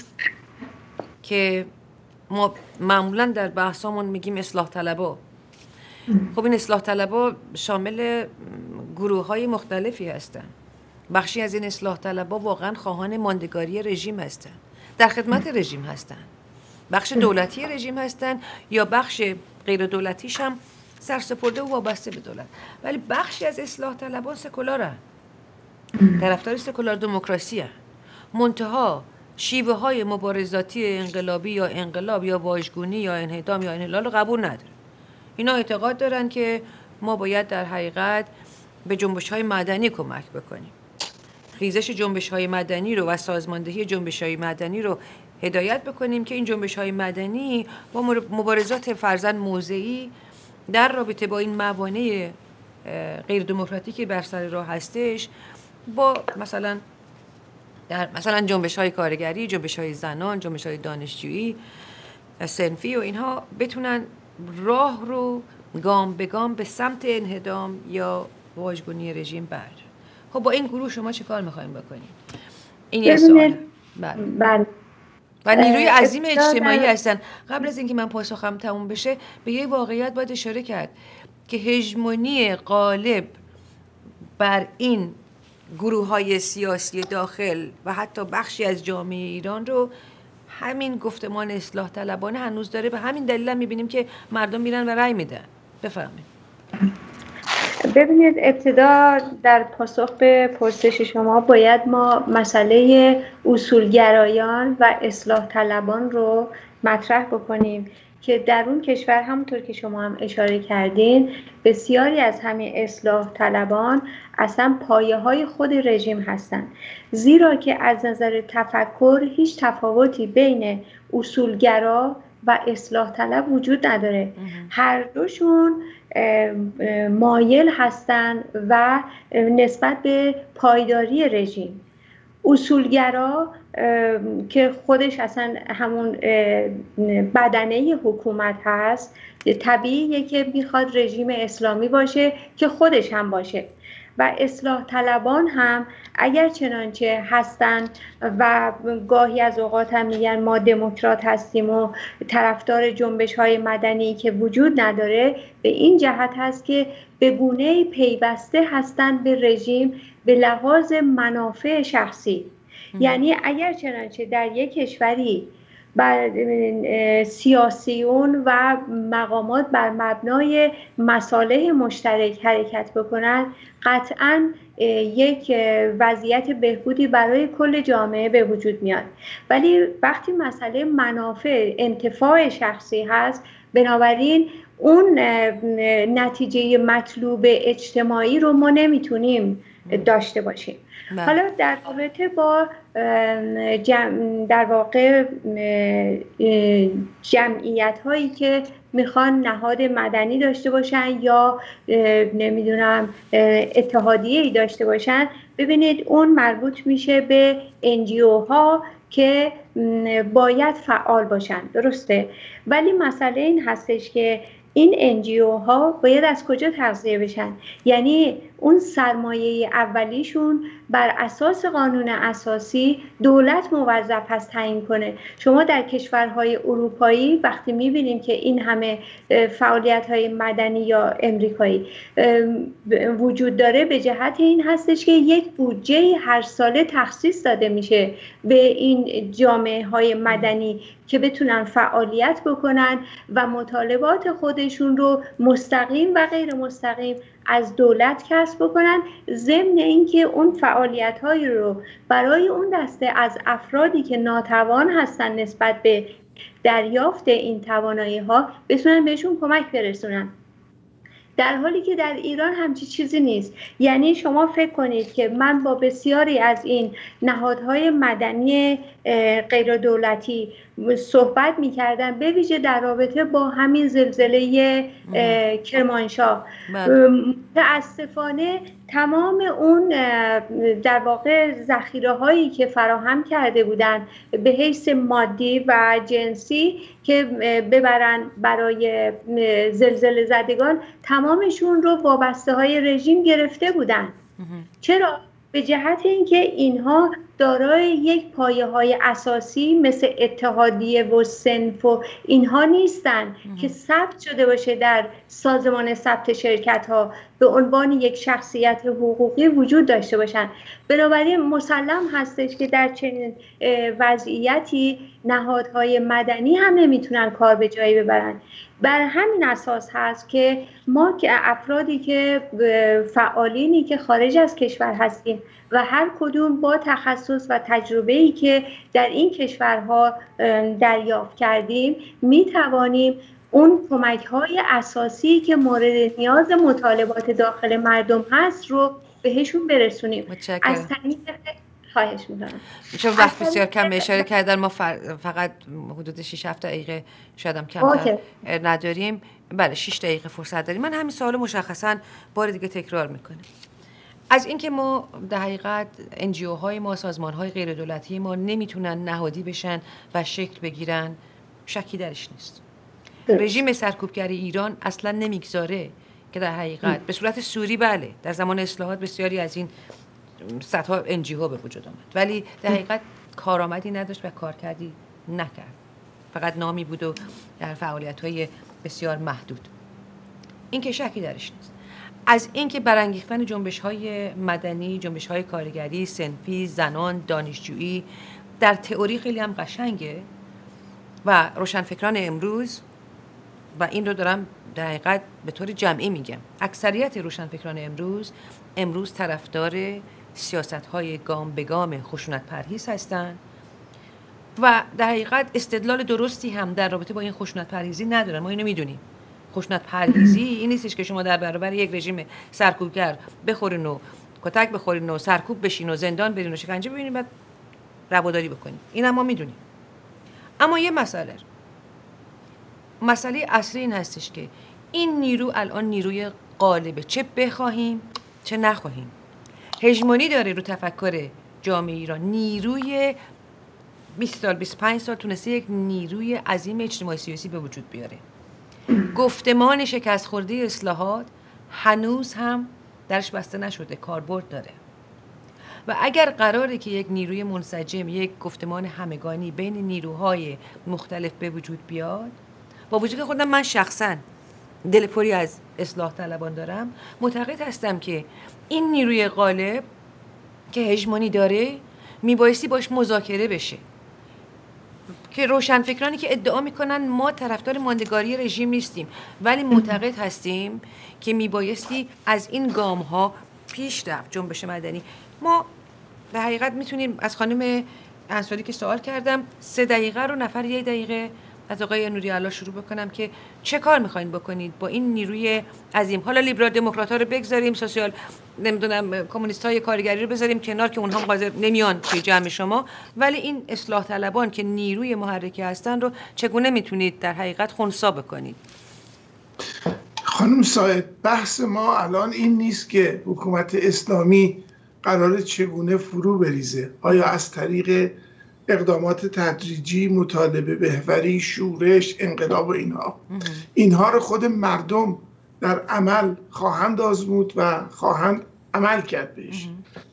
که ما معمولاً در بحثامون میگیم اصلاح طلبا، خب این اصلاح طلبا شامل گروه‌های مختلفی هستن. بخشی از این اصلاح طلبا واقعاً خواهان ماندگاری رژیم هستن، در خدمت رژیم هستن، بخش دولتی رژیم هستن یا بخش غیر دولتیش هم سرسپرده و وابسته به دولت. ولی بخشی از اصلاح طلبان سکولارن، طرفدار سکولار دموکراسی هستن، منتها شیوه های مبارزاتی انقلابی یا انقلاب یا واژگونی یا انهدام یا انحلال رو قبول نداره. اینا اعتقاد دارن که ما باید در حقیقت به جنبش های مدنی کمک بکنیم، خیزش جنبش های مدنی رو و سازماندهی جنبش های مدنی رو هدایت بکنیم که این جنبش های مدنی با مبارزات فرضاً موضعی در رابطه با این موانع غیر دموکراتیکی بر سر راه هستش، با مثلا در مثلا جنبش های کارگری، جنبش های زنان، جنبش های دانشجویی، صنفی و اینها بتونن راه رو گام به گام به سمت انهدام یا واژگونی رژیم بردارن. خب با این گروه شما چه کار میخواین بکنید؟ این یه سوال. بله. و نیروی عظیم اجتماعی هستن. قبل از اینکه من پاسخم تموم بشه به یه واقعیت باید اشاره کرد که هژمونی غالب بر این گروه‌های سیاسی داخل و حتی بخشی از جامعه ایران رو همین گفتمان اصلاح طلبانه هنوز داره. به همین دلیل هم می‌بینیم که مردم میرن و رأی میدن. بفرمایید. ببینید، ابتدا در پاسخ به پرسش شما باید ما مسئله اصولگرایان و اصلاح طلبان رو مطرح بکنیم که در اون کشور همونطور که شما هم اشاره کردین بسیاری از همین اصلاح طلبان اصلا پایه های خود رژیم هستند، زیرا که از نظر تفکر هیچ تفاوتی بین اصولگرا و اصلاح طلب وجود نداره. هر دوشون مایل هستند و نسبت به پایداری رژیم. اصولگرا که خودش اصلا همون بدنه حکومت هست، طبیعیه که میخواد رژیم اسلامی باشه که خودش هم باشه. و اصلاح طلبان هم اگر چنانچه هستن و گاهی از اوقات هم میگن ما دموکرات هستیم و طرفدار جنبش های مدنی که وجود نداره، به این جهت هست که به گونه‌ای پیوسته هستن به رژیم به لحاظ منافع شخصی. یعنی اگر چنانچه در یک کشوری بر سیاسیون و مقامات بر مبنای مصالح مشترک حرکت بکنند، قطعاً یک وضعیت بهبودی برای کل جامعه به وجود میاد. ولی وقتی مسئله منافع انتفاع شخصی هست، بنابراین اون نتیجه مطلوب اجتماعی رو ما نمیتونیم داشته باشیم. من. حالا در رابطه با جمع در واقع جمعیت هایی که میخوان نهاد مدنی داشته باشن یا نمیدونم اتحادیه ای داشته باشن، ببینید اون مربوط میشه به ان جی او ها که باید فعال باشن، درسته؟ ولی مسئله این هستش که این ان جی او ها باید از کجا تغذیه بشن؟ یعنی اون سرمایه اولیشون بر اساس قانون اساسی دولت موظف هست تعیین کنه. شما در کشورهای اروپایی وقتی میبینیم که این همه فعالیت‌های مدنی یا امریکایی وجود داره، به جهت این هستش که یک بودجه هر ساله تخصیص داده میشه به این جامعه های مدنی که بتونن فعالیت بکنن و مطالبات خودشون رو مستقیم و غیر مستقیم از دولت کسب بکنن، ضمن اینکه اون فعالیت‌هایی رو برای اون دسته از افرادی که ناتوان هستن نسبت به دریافت این توانایی‌ها بتونن بهشون کمک برسونن. در حالی که در ایران همچی چیزی نیست. یعنی شما فکر کنید که من با بسیاری از این نهادهای مدنی غیر دولتی صحبت می‌کردم، به ویژه در رابطه با همین زلزله کرمانشاه. متاسفانه تمام اون در واقع ذخیره هایی که فراهم کرده بودن به حیث مادی و جنسی که ببرن برای زلزله زدگان، تمامشون رو وابسته های رژیم گرفته بودن. چرا؟ به جهت اینکه اینها دارای یک پایه های اساسی مثل اتحادیه و صنف و اینها نیستن که ثبت شده باشه در سازمان ثبت شرکت ها به عنوان یک شخصیت حقوقی وجود داشته باشن. بنابراین مسلم هستش که در چنین وضعیتی نهادهای مدنی هم نمیتونن کار به جایی ببرن. بر همین اساس هست که ما که افرادی که فعالینی که خارج از کشور هستیم و هر کدوم با تخصص و تجربه‌ای که در این کشورها دریافت کردیم می توانیم اون کمک‌های اساسی که مورد نیاز مطالبات داخل مردم هست رو بهشون برسونیم. متشکرم. از طریق خواهش می‌کنم. چون وقت بسیار کم به اشاره کردن، ما فقط حدود شش هفت دقیقه شاید هم کمتر نداریم. بله شش دقیقه فرصت داریم. من همین سوالو مشخصاً بار دیگه تکرار می‌کنم. از اینکه ما در حقیقت ان جی او های ما، سازمان های غیر دولتی ما نمیتونن نهادی بشن و شکل بگیرن، شکی درش نیست. رژیم سرکوبگر ایران اصلا نمیگذاره که در حقیقت به صورت سوری، بله در زمان اصلاحات بسیاری از این صدها انجی ها به وجود آمد، ولی در حقیقت کارآمدی نداشت و کارکردی نکرد، فقط نامی بود و در فعالیت‌های بسیار محدود. این که شکی درش نیست. از اینکه برانگیختن جنبش‌های مدنی، جنبش‌های کارگری، صنفی، زنان، دانشجویی در تئوری خیلی هم قشنگه و روشنفکران امروز، و این رو دارم در حقیقت به طور جمعی میگم، اکثریت روشنفکران امروز امروز طرفدار سیاست‌های گام به گام خشونت پرهیز هستند و در حقیقت استدلال درستی هم در رابطه با این خشونت پرهیزی ندارن. ما اینو میدونیم. خشونت پرهیزی این نیستش که شما در برابر یک رژیم سرکوبگر بخورین و کتک بخورین و سرکوب بشین و زندان برین و شکنجه ببینین بعد رواداری بکنین. این هم ما میدونیم. اما یه مسئله مسئله اصلی این هستش که این نیرو الان نیروی غالبه، چه بخواهیم چه نخواهیم. هژمونی داره رو تفکر جامعه ایران. نیروی بیست سال بیست و پنج سال تونسته یک نیروی عظیم اجتماعی سیاسی به وجود بیاره. گفتمان شکست خورده اصلاحات هنوز هم درش بسته نشده، کاربرد داره. و اگر قراره که یک نیروی منسجم، یک گفتمان همگانی بین نیروهای مختلف به وجود بیاد، با وجود که خودم من شخصا دلپری از اصلاح طلبان دارم، معتقد هستم که این نیروی غالب که هژمونی داره میبایستی باش مذاکره بشه. که روشنفکرانی که ادعا میکنن ما طرفدار ماندگاری رژیم نیستیم، ولی معتقد هستیم که میبایستی از این گام ها پیش رفت. جنبش مدنی، ما به حقیقت میتونیم از خانم انصاری که سوال کردم سه دقیقه رو نفر یک دقیقه از آقای نوری الله شروع بکنم که چه کار میخواین بکنید با این نیروی عظیم. حالا لیبرال دموکرات ها رو بگذاریم، سوسیال نمیدونم کمونیست های کارگری رو بذاریم کنار که اونها قاضر نمیان توی جمع شما، ولی این اصلاح طلبان که نیروی محرکی هستن رو چگونه میتونید در حقیقت خنثی بکنید؟ خانم ساید، بحث ما الان این نیست که حکومت اسلامی قراره چگونه فرو بریزه. آیا از طریق اقدامات تدریجی، مطالبه بهوری، شورش، انقلاب و اینها اینها رو خود مردم در عمل خواهند آزمود و خواهند عمل کرد بهش.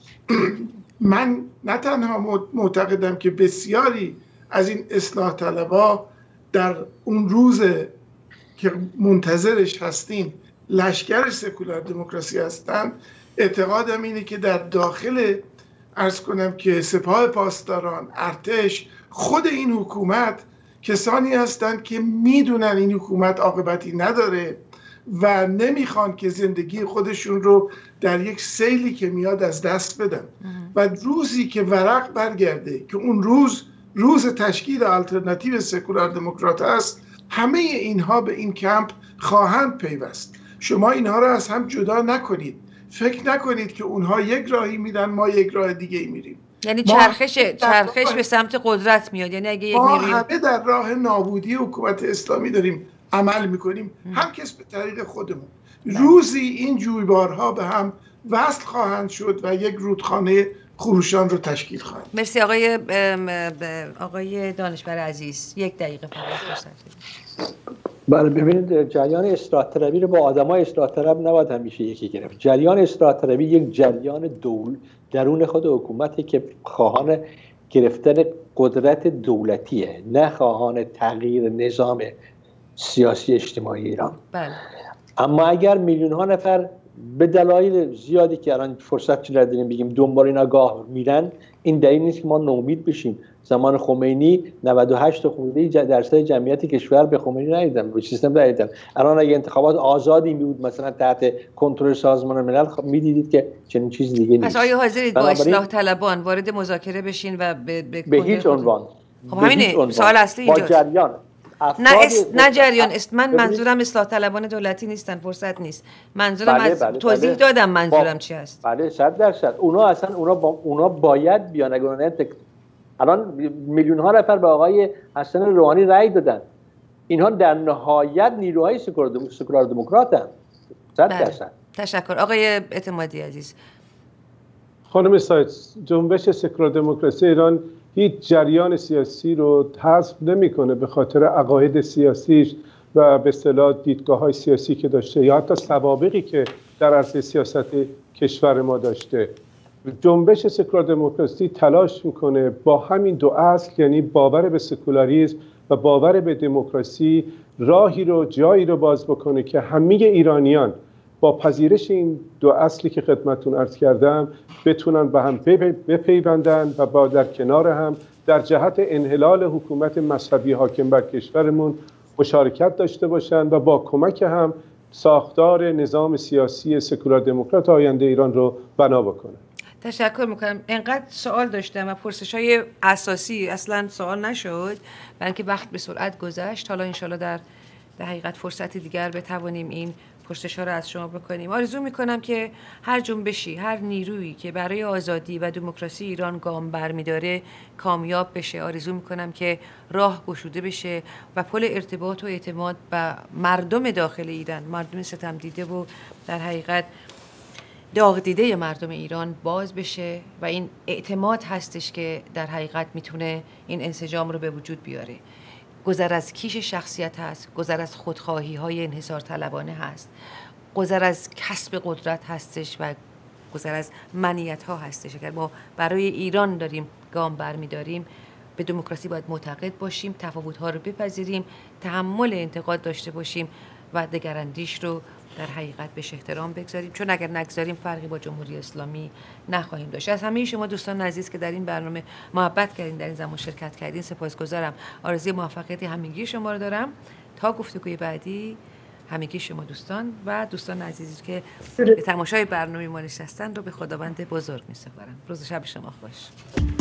من نه تنها معتقدم که بسیاری از این اصلاح طلبا در اون روز که منتظرش هستیم لشکر سکولار دموکراسی هستند، اعتقادم اینه که در داخل عرض کنم که سپاه پاسداران، ارتش، خود این حکومت کسانی هستند که میدونن این حکومت عاقبتی نداره و نمیخوان که زندگی خودشون رو در یک سیلی که میاد از دست بدن و روزی که ورق برگرده که اون روز روز تشکیل آلترناتیو سکولار دموکرات است، همه اینها به این کمپ خواهند پیوست. شما اینها رو از هم جدا نکنید. فکر نکنید که اونها یک راهی میدن ما یک راه دیگه ای میریم. یعنی چرخش چرخش به سمت قدرت میاد. یعنی اگه یک ما نیروی... همه در راه نابودی حکومت اسلامی داریم عمل میکنیم، هم کس به طریق خودمون. روزی این جویبارها به هم وصل خواهند شد و یک رودخانه خروشان رو تشکیل خواهند. مرسی آقای آقای دانشور عزیز، یک دقیقه فقط فرصت بدید. بله، ببینید جریان اصلاح طلبی رو با آدمای اصلاح طلب نباید همیشه یکی گرفت. جریان اصلاح طلبی یک جریان دول درون خود حکومتی که خواهان گرفتن قدرت دولتیه، نه خواهان تغییر نظام سیاسی اجتماعی ایران. بله. اما اگر میلیون ها نفر به دلایل زیادی که الان فرصت چی نداریم بگیم دنبال اینا گاه میرن، این دلیل نیست که ما ناامید بشیم. زمان خمینی نود و هشت خورده درصد جمعیت کشور به خمینی ندیدن، به سیستم ندیدن. الان اگه انتخابات آزادی می بود مثلا تحت کنترل سازمان ملل، خب میدیدید که چنین چیز دیگه نیست. پس آیا حاضرید با اصلاح طلبان وارد مذاکره بشین و به به, به هیچ عنوان؟ خب همینه سوال اصلی اینجاست. با جریان نه اس... نه جریان است. من منظورم اصلاح طلبان دولتی نیستن، فرصت نیست. منظورم بله، از بله، توضیح بله. دادم منظورم با... چی است. بله صد درصد. اونا اصلا اونا با... اونا باید بیان. اگر تک... الان میلیون ها نفر به آقای حسن روحانی رأی دادن. اینها در نهایت نیروهای سکولار دموکراتن. صد درصد. تشکر آقای اعتمادی عزیز. خانم ساید، جنبش سکولار دموکراسی ایران هیچ جریان سیاسی رو حذف نمیکنه به خاطر عقاید سیاسیش و به اصطلاح دیدگاه‌های سیاسی که داشته یا حتی سوابقی که در عرصه سیاست کشور ما داشته. جنبش سکولار دموکراسی تلاش میکنه با همین دو اصل، یعنی باور به سکولاریسم و باور به دموکراسی، راهی رو جایی رو باز بکنه که همه ایرانیان با پذیرش این دو اصلی که خدمتتون عرض کردم بتونن به هم بپیوندن و با در کنار هم در جهت انحلال حکومت مذهبی حاکم بر کشورمون مشارکت داشته باشن و با کمک هم ساختار نظام سیاسی سکولار دموکرات آینده ایران رو بنا بکنه. تشکر میکنم. انقدر سوال داشتم و پرسش‌های اساسی اصلا سوال نشد، بلکه وقت به سرعت گذشت. حالا انشالله در در حقیقت فرصت دیگر بتوانیم این پرسش‌ها رو از شما بکنیم. آرزو میکنم که هر جنبشی، هر نیرویی که برای آزادی و دموکراسی ایران گام برمی‌داره کامیاب بشه. آرزو میکنم که راه گشوده بشه و پل ارتباط و اعتماد به مردم داخل ایران، مردم ستم دیده و در حقیقت داغ دیده مردم ایران باز بشه و این اعتماد هستش که در حقیقت میتونه این انسجام رو به وجود بیاره. گذر از کیش شخصیت هست، گذر از خودخواهی های انحصار طلبانه هست، گذر از کسب قدرت هستش و گذر از منیت ها هستش. اگر ما برای ایران داریم گام برمیداریم، به دموکراسی باید معتقد باشیم، تفاوت ها رو بپذیریم، تحمل انتقاد داشته باشیم و دگراندیش رو در حقیقت بهش احترام بگذاریم، چون اگر نگذاریم فرقی با جمهوری اسلامی نخواهیم داشت. از همه شما دوستان عزیز که در این برنامه محبت کردین، در این زمان شرکت کردین سپاسگزارم. آرزوی موفقیت همگی شما رو دارم. تا گفتگوی بعدی همگی شما دوستان و دوستان عزیزی که به تماشای برنامه ما نشستن رو به خداوند بزرگ می‌سپارم. روز شب شما خوش.